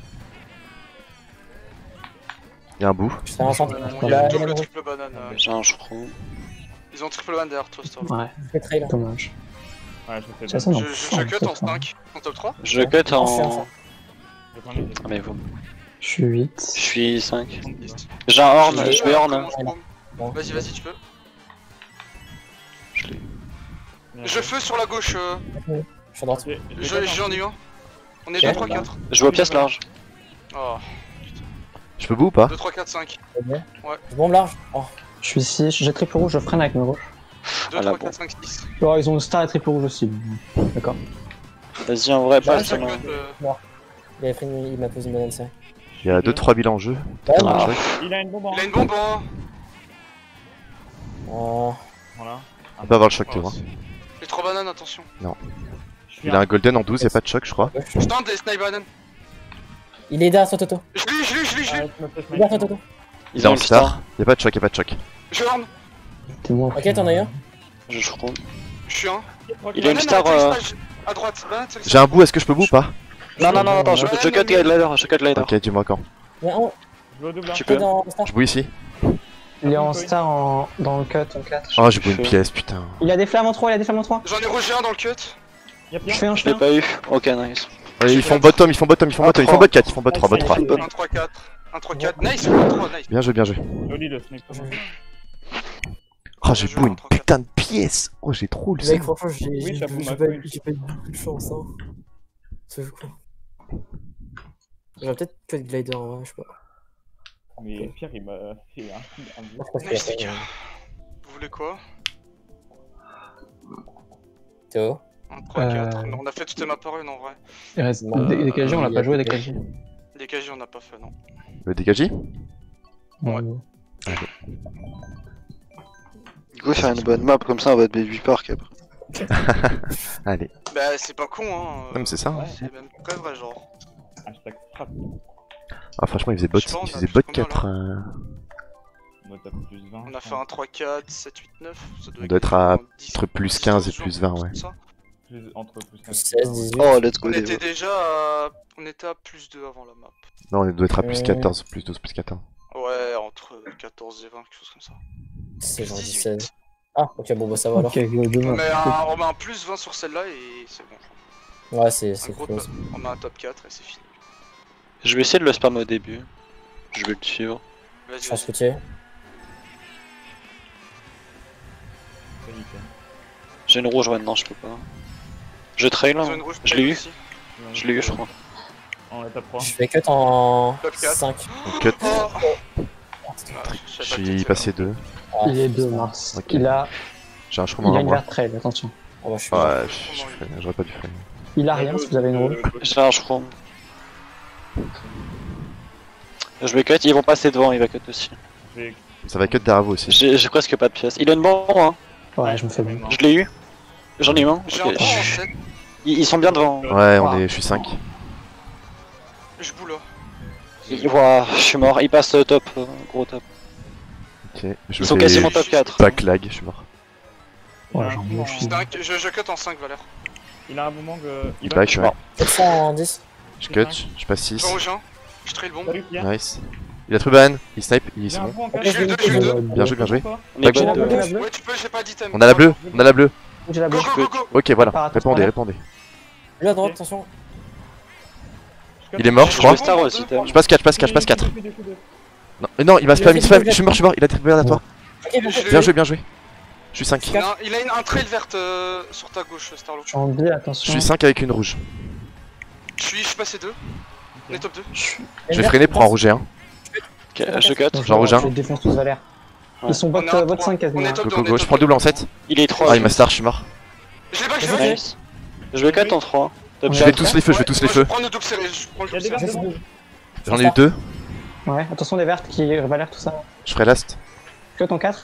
Y'a un bout. Je fais un centre. Il y Là, a il y a double le triple banane. euh, J'ai un chrono. Ils ont triple banane derrière toi, stop. Ouais, Je fais trail. dommage. Ouais, je fais Ça, deux. ça, non. Je, je, je cut en cinq. En top trois. Je cut Je fais un en. centre. Je prends les- Ah, mais vous. Je suis huit. Je suis cinq. Liste. J'ai un horn, Je- je vais horn. Comment je Voilà. prends Bon. Vas-y, vas-y, tu peux. Je l'ai. Bien Je joué. feu sur la gauche. euh, Je suis à droite. J'ai- j'ai je- pas J'en ai eu un. On est Ok. deux, trois, quatre. Je vais aux pièces larges. Oh, Je peux bout ou pas? deux, trois, quatre, cinq. Je bombe large. Oh. Je suis six. J'ai triple rouge, je freine avec mes rouges. deux, Ah, la trois, bon. quatre, cinq, six. Oh, ils ont une star et triple rouge aussi. D'accord. Vas-y, en vrai, Bah, pas Je ça. cut. non. euh, Il a pris une- il m'a posé une banane, c'est. Il y a deux trois bilans en jeu. Ouais, Putain, Ah. choc. Il a une bombe en Il a une bombe hein. Oh. Voilà. On peut avoir le choc, Oh, tu vois. c'est- Les trois bananes, attention. Je suis Il a un golden en douze, y'a pas de choc, je crois. Je tente des snipe bananes. Il est derrière toi, Toto. Je l'ai, je l'ai, je l'ai, je Ah, l'ai. tu m'as fait Il est derrière toi, sniper. Toto. Il a ont une star. Y'a pas de choc, y'a pas de choc. Je horn. T'es moins. Ok, t'en as eu un. Je chrono. Je suis un. Il a une Banane, star. à euh, atterrissage. À droite. Banane, c'est le J'ai un bout, est-ce que je peux bout ou pas? Non, non, non, attends, je, je cut glider, je cut glider. Ok, dis-moi quand. Il y a un. Je vais au double. Tu T'es peux. dans Star. Je boue ici. Il est en star en... dans le cut en quatre. Oh, j'ai bout une fais- pièce, putain. Il a des flammes en trois, il a des flammes en trois. J'en ai rogé un dans le cut. Y'a Je bien. fais un, je Je fais l'ai un. pas eu. Ok, nice. Allez, ils font bottom, ils font bottom, ils font bottom, ils font bot quatre, ils font bot trois, bot trois. un, trois, quatre. un, trois, quatre. Nice, un, trois, nice. Bien joué, bien joué. Joli le snake. Oh, j'ai bout une putain de pièce. Oh, j'ai trop le Mec, seum. franchement, j'ai Oui, j'ai- ça boum, j'ai ma pas, couille. j'ai pas eu beaucoup de chance, hein. Ce jeu, quoi. J'aurais peut-être cut glider, ouais, je sais pas. Mais Pierre, il m'a fait un coup un Je bloc. pense que Nice, c'est les gars. Vous voulez quoi? Théo. un, trois, quatre. Euh. Non, on a fait toutes les maps par une en vrai. Il reste Euh, des, des K J, on l'a il y pas a joué des des K J. Les K J, on n'a pas fait, non. Le D K J? Ouais. Go faire une bonne map comme ça, on va être baby park après. Allez. Bah, c'est pas con, hein. Non, mais c'est ça. hein. C'est même très vrai, genre. Hashtag strap. Ah, franchement, il faisait bot, Je sais pas, on il a faisait plus bot combien, quatre. euh, On doit taper plus vingt. On a fait un trois, quatre, sept, huit, neuf. Ça On doit être à dix, entre plus dix, quinze et douze, plus vingt, tout ouais. ça. plus, entre plus quinze. seize, dix-huit. Oh, let's go, On les était déjà à... On était à plus deux avant la map. Non, on doit être à plus Euh. quatorze, plus douze, plus quatorze. Ouais, entre quatorze et vingt, quelque chose comme ça. C'est genre dix-huit. seize. Ah, ok, bon, bah ça va alors. Ok, deux On maps. met, un, on met un plus vingt sur celle-là et c'est bon. Ouais, c'est Un c'est gros close. top- on met un top quatre et c'est fini. Je vais essayer de le spam au début. Je vais le suivre. Vas-y, Chance vas-y. routier. C'est nickel. J'ai une rouge maintenant, je peux pas. Je trail là. Zone rouge, Je l'ai eu. aussi. Je l'ai eu, je crois. En étape trois. Je fais cut en Top quatre. cinq. Donc, cut. Oh ah, Je suis passé deux. Ah, Il est deux Mars. Ok. Il a, J'ai un il chroom a en une moi. vert trail, attention. Oh, bah, je suis Ouais, je je freine, j'aurais pas dû freiner. Il a rien si vous avez une rouge. J'ai un shroom. Je vais cut, ils vont passer devant, il va cut aussi. Je vais- Ça va cut derrière vous aussi. J'ai j'ai presque pas de pièces. Il a une bombe, hein. Ouais, je me fais bon. Je l'ai eu. J'en ai eu un. J'ai Ok. un trois en sept. Ils, ils sont bien devant. Ouais, on Ah. est, je suis cinq. Je boule là. Ils voient, je suis mort. Ils passent euh, top, euh, gros top. Ok, je Ils sont fais quasiment top quatre. back lag, je suis mort. Ouais, Il a j'en un ai moment- je suis- cinq, je, je cut en cinq Valère. Il a un moment que. Il back, ouais. quatre cents en dix. Je cut, je passe six. Je rouge un. Je trail bombe. Salut Pierre. Nice. Il a Truban, il snipe, ils Il a un sont. bon en Ok, J'ai eu deux, j'ai eu deux. Bien joué, bien joué. On est Back bon. de- J'ai la bleue. Ouais, tu peux, j'ai pas d'item. On a la bleue, on a la bleue. J'ai la Go, bleue. go, go, go. Ok, voilà, Par- répondez, par- répondez. Lui à droite, attention. Il est mort, je Je crois. vais star aussi, t'as- Je passe quatre, je passe quatre, je passe quatre. Non, euh, non, il m'a spam, il spam, je suis mort, je suis mort, il a trippé à toi. Ok, bon, Je- Bien joué, bien joué. Je suis cinq. Il a, un- il a une, un trail verte euh, sur ta gauche, Starlo. Je suis en B, Je attention. suis cinq avec une rouge. Je suis, je suis passé deux. On est top deux. Je vais freiner pour en rouger un. Ok, je cut. Donc, J'en rouge un. Je défonce tous Valère. Ouais. Ils sont On bot, est à bot trois. cinq On quasiment. est top Go deux, go on est go, je top prends le deux. double en sept. Il est trois. Ah, il m'a star, je suis mort. Je l'ai back, je l'ai back. Nice. Je vais cut en trois. Top On Je fais est quatre. tous les feux, je fais tous les Moi, feux. Je prends le double serré, je prends le Il y a double des serré. verres devant. J'en ai eu deux. Ouais, attention les vertes qui Valère tout ça. Je ferai last. Que ton quatre.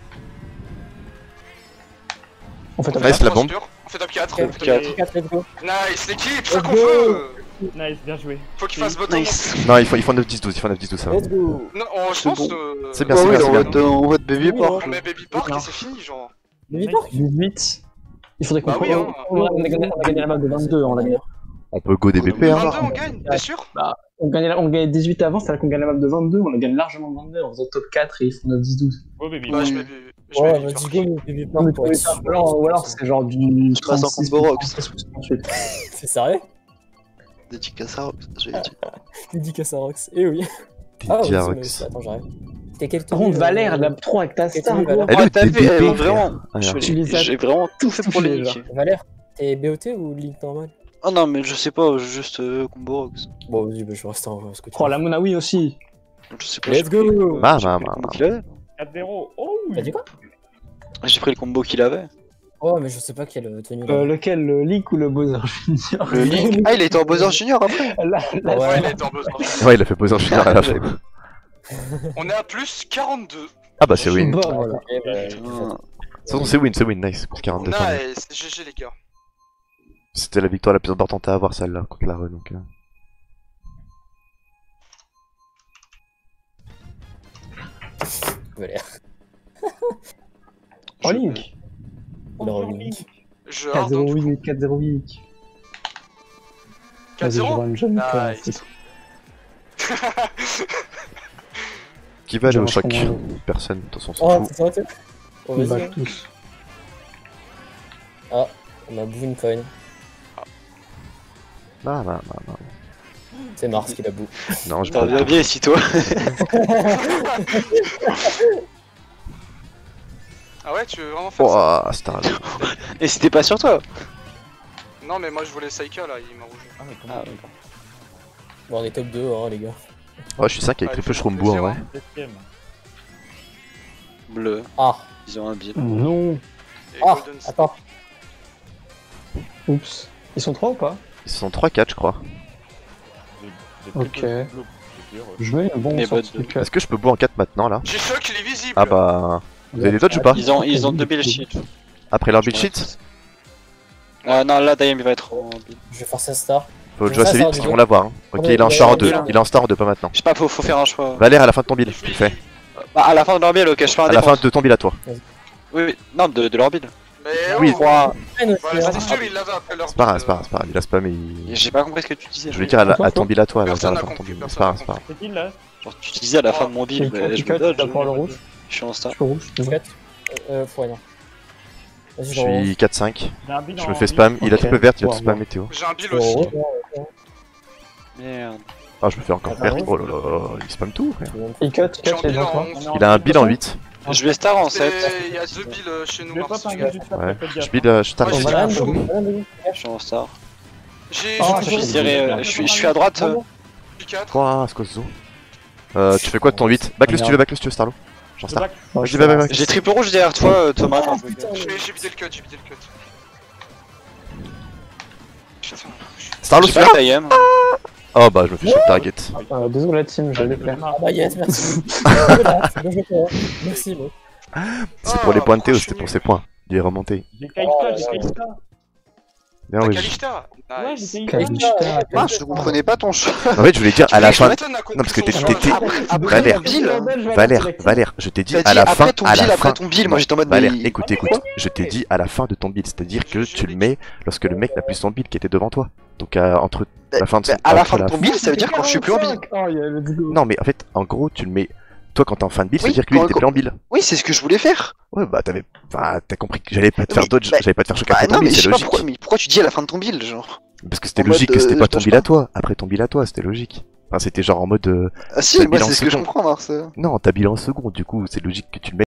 On fait top Nice, quatre. la bombe. On fait top quatre. Ok, on fait top quatre. quatre, let's go. Nice, l'équipe, ça Let's qu'on go. veut. Nice, bien joué. Faut qu'il fasse bottom. Nice. Non, il faut, il faut neuf dix douze, il faut neuf dix douze, ça va. Let's go. Non, oh, je C'est pense. bon. euh, C'est bien, Ah c'est oui, bien, on c'est vote, bien. on vote Baby Oui, Park. On met Baby Park Non. et c'est fini, genre. Baby Park. dix-huit. Il faudrait qu'on Bah oui, hein. on, a gagné, on a gagné la map de vingt-deux, on l'a gagné. On peut go des B P, hein. vingt-deux, on gagne, t'es sûr? On gagnait, on gagnait dix-huit avant, c'est là qu'on gagne la map de vingt-deux, on la gagne largement de vingt-deux, on faisait top quatre et ils font neuf dix douze. Oh baby. Bah, je mets je Ouais, mets vas-y, Baby go, Park. Baby Non, Park mais pour ou être sûr. alors, ou alors c'est genre du Je passe en trente-six, combo rocks. trente-huit. C'est sérieux? Dédicace à Rox, je l'ai dit. Dédicace à Rox. Eh oui. Ah, oui, Didier c'est Rox. Rox. Attends, j'arrive. T'es quel Par contre, tenue, Valère, euh, la pro avec ta Quelle star, tenue, gros. Valère Elle Ah, est t'as vu, B P, eh, frère. vraiment. Ah, Je merde. Tu les as J'ai vraiment tout fait pour les touchés, niquer. Valère, t'es B O T ou Link normal? Oh non, mais je sais pas, juste euh, combo Rox. Bon, vas-y, bah, je vais rester en Scotty. Oh, la Monawi aussi. Je sais pas. Let's j'ai pris- go. Bah, j'ai bah, pris le bah, combo bah. qu'il avait. quatre zéro. Oh T'as dit quoi? J'ai pris le combo qu'il avait. Oh, mais je sais pas quelle tenue. Euh, là. lequel, le Leak ou le Bowser Junior? Le Link. Ah, il était en Bowser Junior après. Là, là, Ah ouais. Ouais, il est en besoin. Ouais, il a fait poser en finale à la fin. On est à plus quarante-deux. Ah bah c'est win. De Bon, Ouais, voilà. ok, bah, Putain. toute façon, c'est win, c'est win, nice. Plus quarante-deux. tant mieux. Nice, G G les gars. C'était la victoire la plus importante à avoir, celle-là, contre la rue, donc... euh. Valère. En Link. Il aura Link. Je quatre hard zéro donc. huit, quatre zéro huit. quatre Vas-y, je zéro. run, je me fais un Nice. titre. Qui va aller au Genre, choc? je prends- Personne, de toute façon, on Oh, s'en fout. c'est ça, tu Oh, Ils vas-y. battent tous. On a bouffé une coin. Bah, bah, bah, bah. C'est Mars qui l'a bouffé. Non, je T'as bien pas. bien ici, toi. Ah ouais, tu veux vraiment faire ça? Oh, Star. Et c'était pas sur toi. Non, mais moi je voulais Saika là, il m'a rouge. Ah mais comment Ah, tu ouais. Bon, on est top deux, hein, les gars. Oh, je suis cinq avec Ouais, triple il faut Shroombou en plaisir, vrai. hein. septième. Bleu. Ah, Ils ont un bill. Non. Et ah, Golden Star. attends. Oups. Ils sont trois ou pas? Ils sont trois quatre, je crois. J'ai- j'ai Ok. plus de blocs, j'ai peur. Je mets un bon Les sorti bots de- cut. Est-ce que je peux boire en quatre maintenant, là? J'ai choc, il est visible. Ah bah... Vous avez des dodges ou pas? Ils ont, ils ont deux bill sheets. Après leur build sheet? Ah non, là, Daim il va être en bill. Je vais forcer un star. Faut Ça, jouer assez ça, vite ça, parce ça, qu'ils vont l'avoir. Hein. Ok, Ouais, il est en ouais, star en ouais, deux. ouais. Il est en star en deux, pas maintenant. Je sais pas, faut, faut faire un choix. Valère à la fin de ton build, tu le fais. Bah, à la fin de leur bill, ok, je fais un À la fin défense. de ton build à toi. Oui, oui, non, de, de leur bill. Mais Oui. oh, Trois. voilà, c'était sûr, il l'avait après leur C'est pas grave, bid, c'est pas grave, c'est pas grave, il a spam et il... J'ai pas compris ce que tu disais. Je voulais dire à, la, à ton bill à toi, à la Personne fin n'a de ton compris, bill. C'est pas grave, c'est pas grave. C'est qui là? Genre, tu disais à la fin de mon build, mais je me Picot, dodge. tu prends le rouge. Je suis en Je star. suis rouge. Je vais Euh, faut non. Vas-y, Je je rose. suis quatre cinq, J'ai un bill je en me fais bill. spam, il a Ok. triple verte, il a Wow, tout spam wow. météo. J'ai un bill Je aussi. rose. Merde. Ah, je me fais encore Ah, verte, oui. oh là là, il spam tout, frère. Il cut, J'ai cut, un il est bill dans toi. en On est onze. en Il a un bill. bill en huit. Je vais star en sept. C'est- Il y a deux bills euh, chez Je nous, vais pas Mars, pas fais un gaffe. bill juste après, Ouais. faites gaffe. Je bid, euh, je Moi, t'arrête. j'ai Voilà, un chaud. Je suis en star. J'ai Ah, j'ai je Je suis suis serré, euh, je suis je suis à droite. euh. quatre. trois, Scozo. Euh, tu fais quoi de ton huit? Backless, tu veux backless, tu veux Starlo? J'en Je star. back. Bon, Vas-y, je va, va, fais va. un- J'ai triple rouge derrière toi, euh, Thomas. Oh, putain. J'ai j'ai vidé le cut, j'ai vidé le cut. Putain. Starlo, J'ai c'est pas là? ta I M. Oh bah, je me fais shot target. Euh, désolé, team, je l'ai fait. Ah bah yes, merci. Voilà, c'est bien joué, toi. Merci, mec. C'est pour les Ah, points de Théo, pourquoi c'était je pour suis ses points. Il est remonté. J'ai Kalista, j'ai Kalista. Bien, T'as oui. Kalista. Ouais, Nice. j'ai Kalista. Kalista. Ah, je comprenais pas ton choix. En fait, je voulais dire à la Tu fin. m'étonnes, la Non, parce que t'es- conclusion, t'étais- là. Après Valère. ton bill. Valère, Valère, je t'ai dit T'as à dit la fin, après ton à bill, la après fin. ton bill. Moi j'étais en mode. Valère, mais- écoute, écoute, je t'ai dit à la fin de ton build, c'est-à-dire que tu le mets lorsque le mec n'a plus son build qui était devant toi. Donc euh, entre la fin de son, Mais à la entre fin de ton build, ça veut dire quand je suis plus en build. Oh, yeah, let's go. Non, mais en fait, en gros, tu le mets. Toi, quand t'es en fin de build, Oui, c'est-à-dire que lui, il quand- était plus en build. Oui, c'est ce que je voulais faire. Ouais, bah t'avais. Enfin, t'as compris que j'allais pas te faire Oui, dodge, bah- j'allais pas te faire choc Bah après ton non, mais build, je c'est sais pas logique. pourquoi. Mais pourquoi tu dis à la fin de ton build, genre? Parce que c'était En mode, logique que c'était euh, pas je ton dodge build pas. à toi. Après ton build à toi, c'était logique. Enfin, c'était genre en mode. euh, Ah si, T'as moi bilan c'est ce que je second. comprends, Mars. Non, t'as bilan en second, du coup, c'est logique que tu le mettes.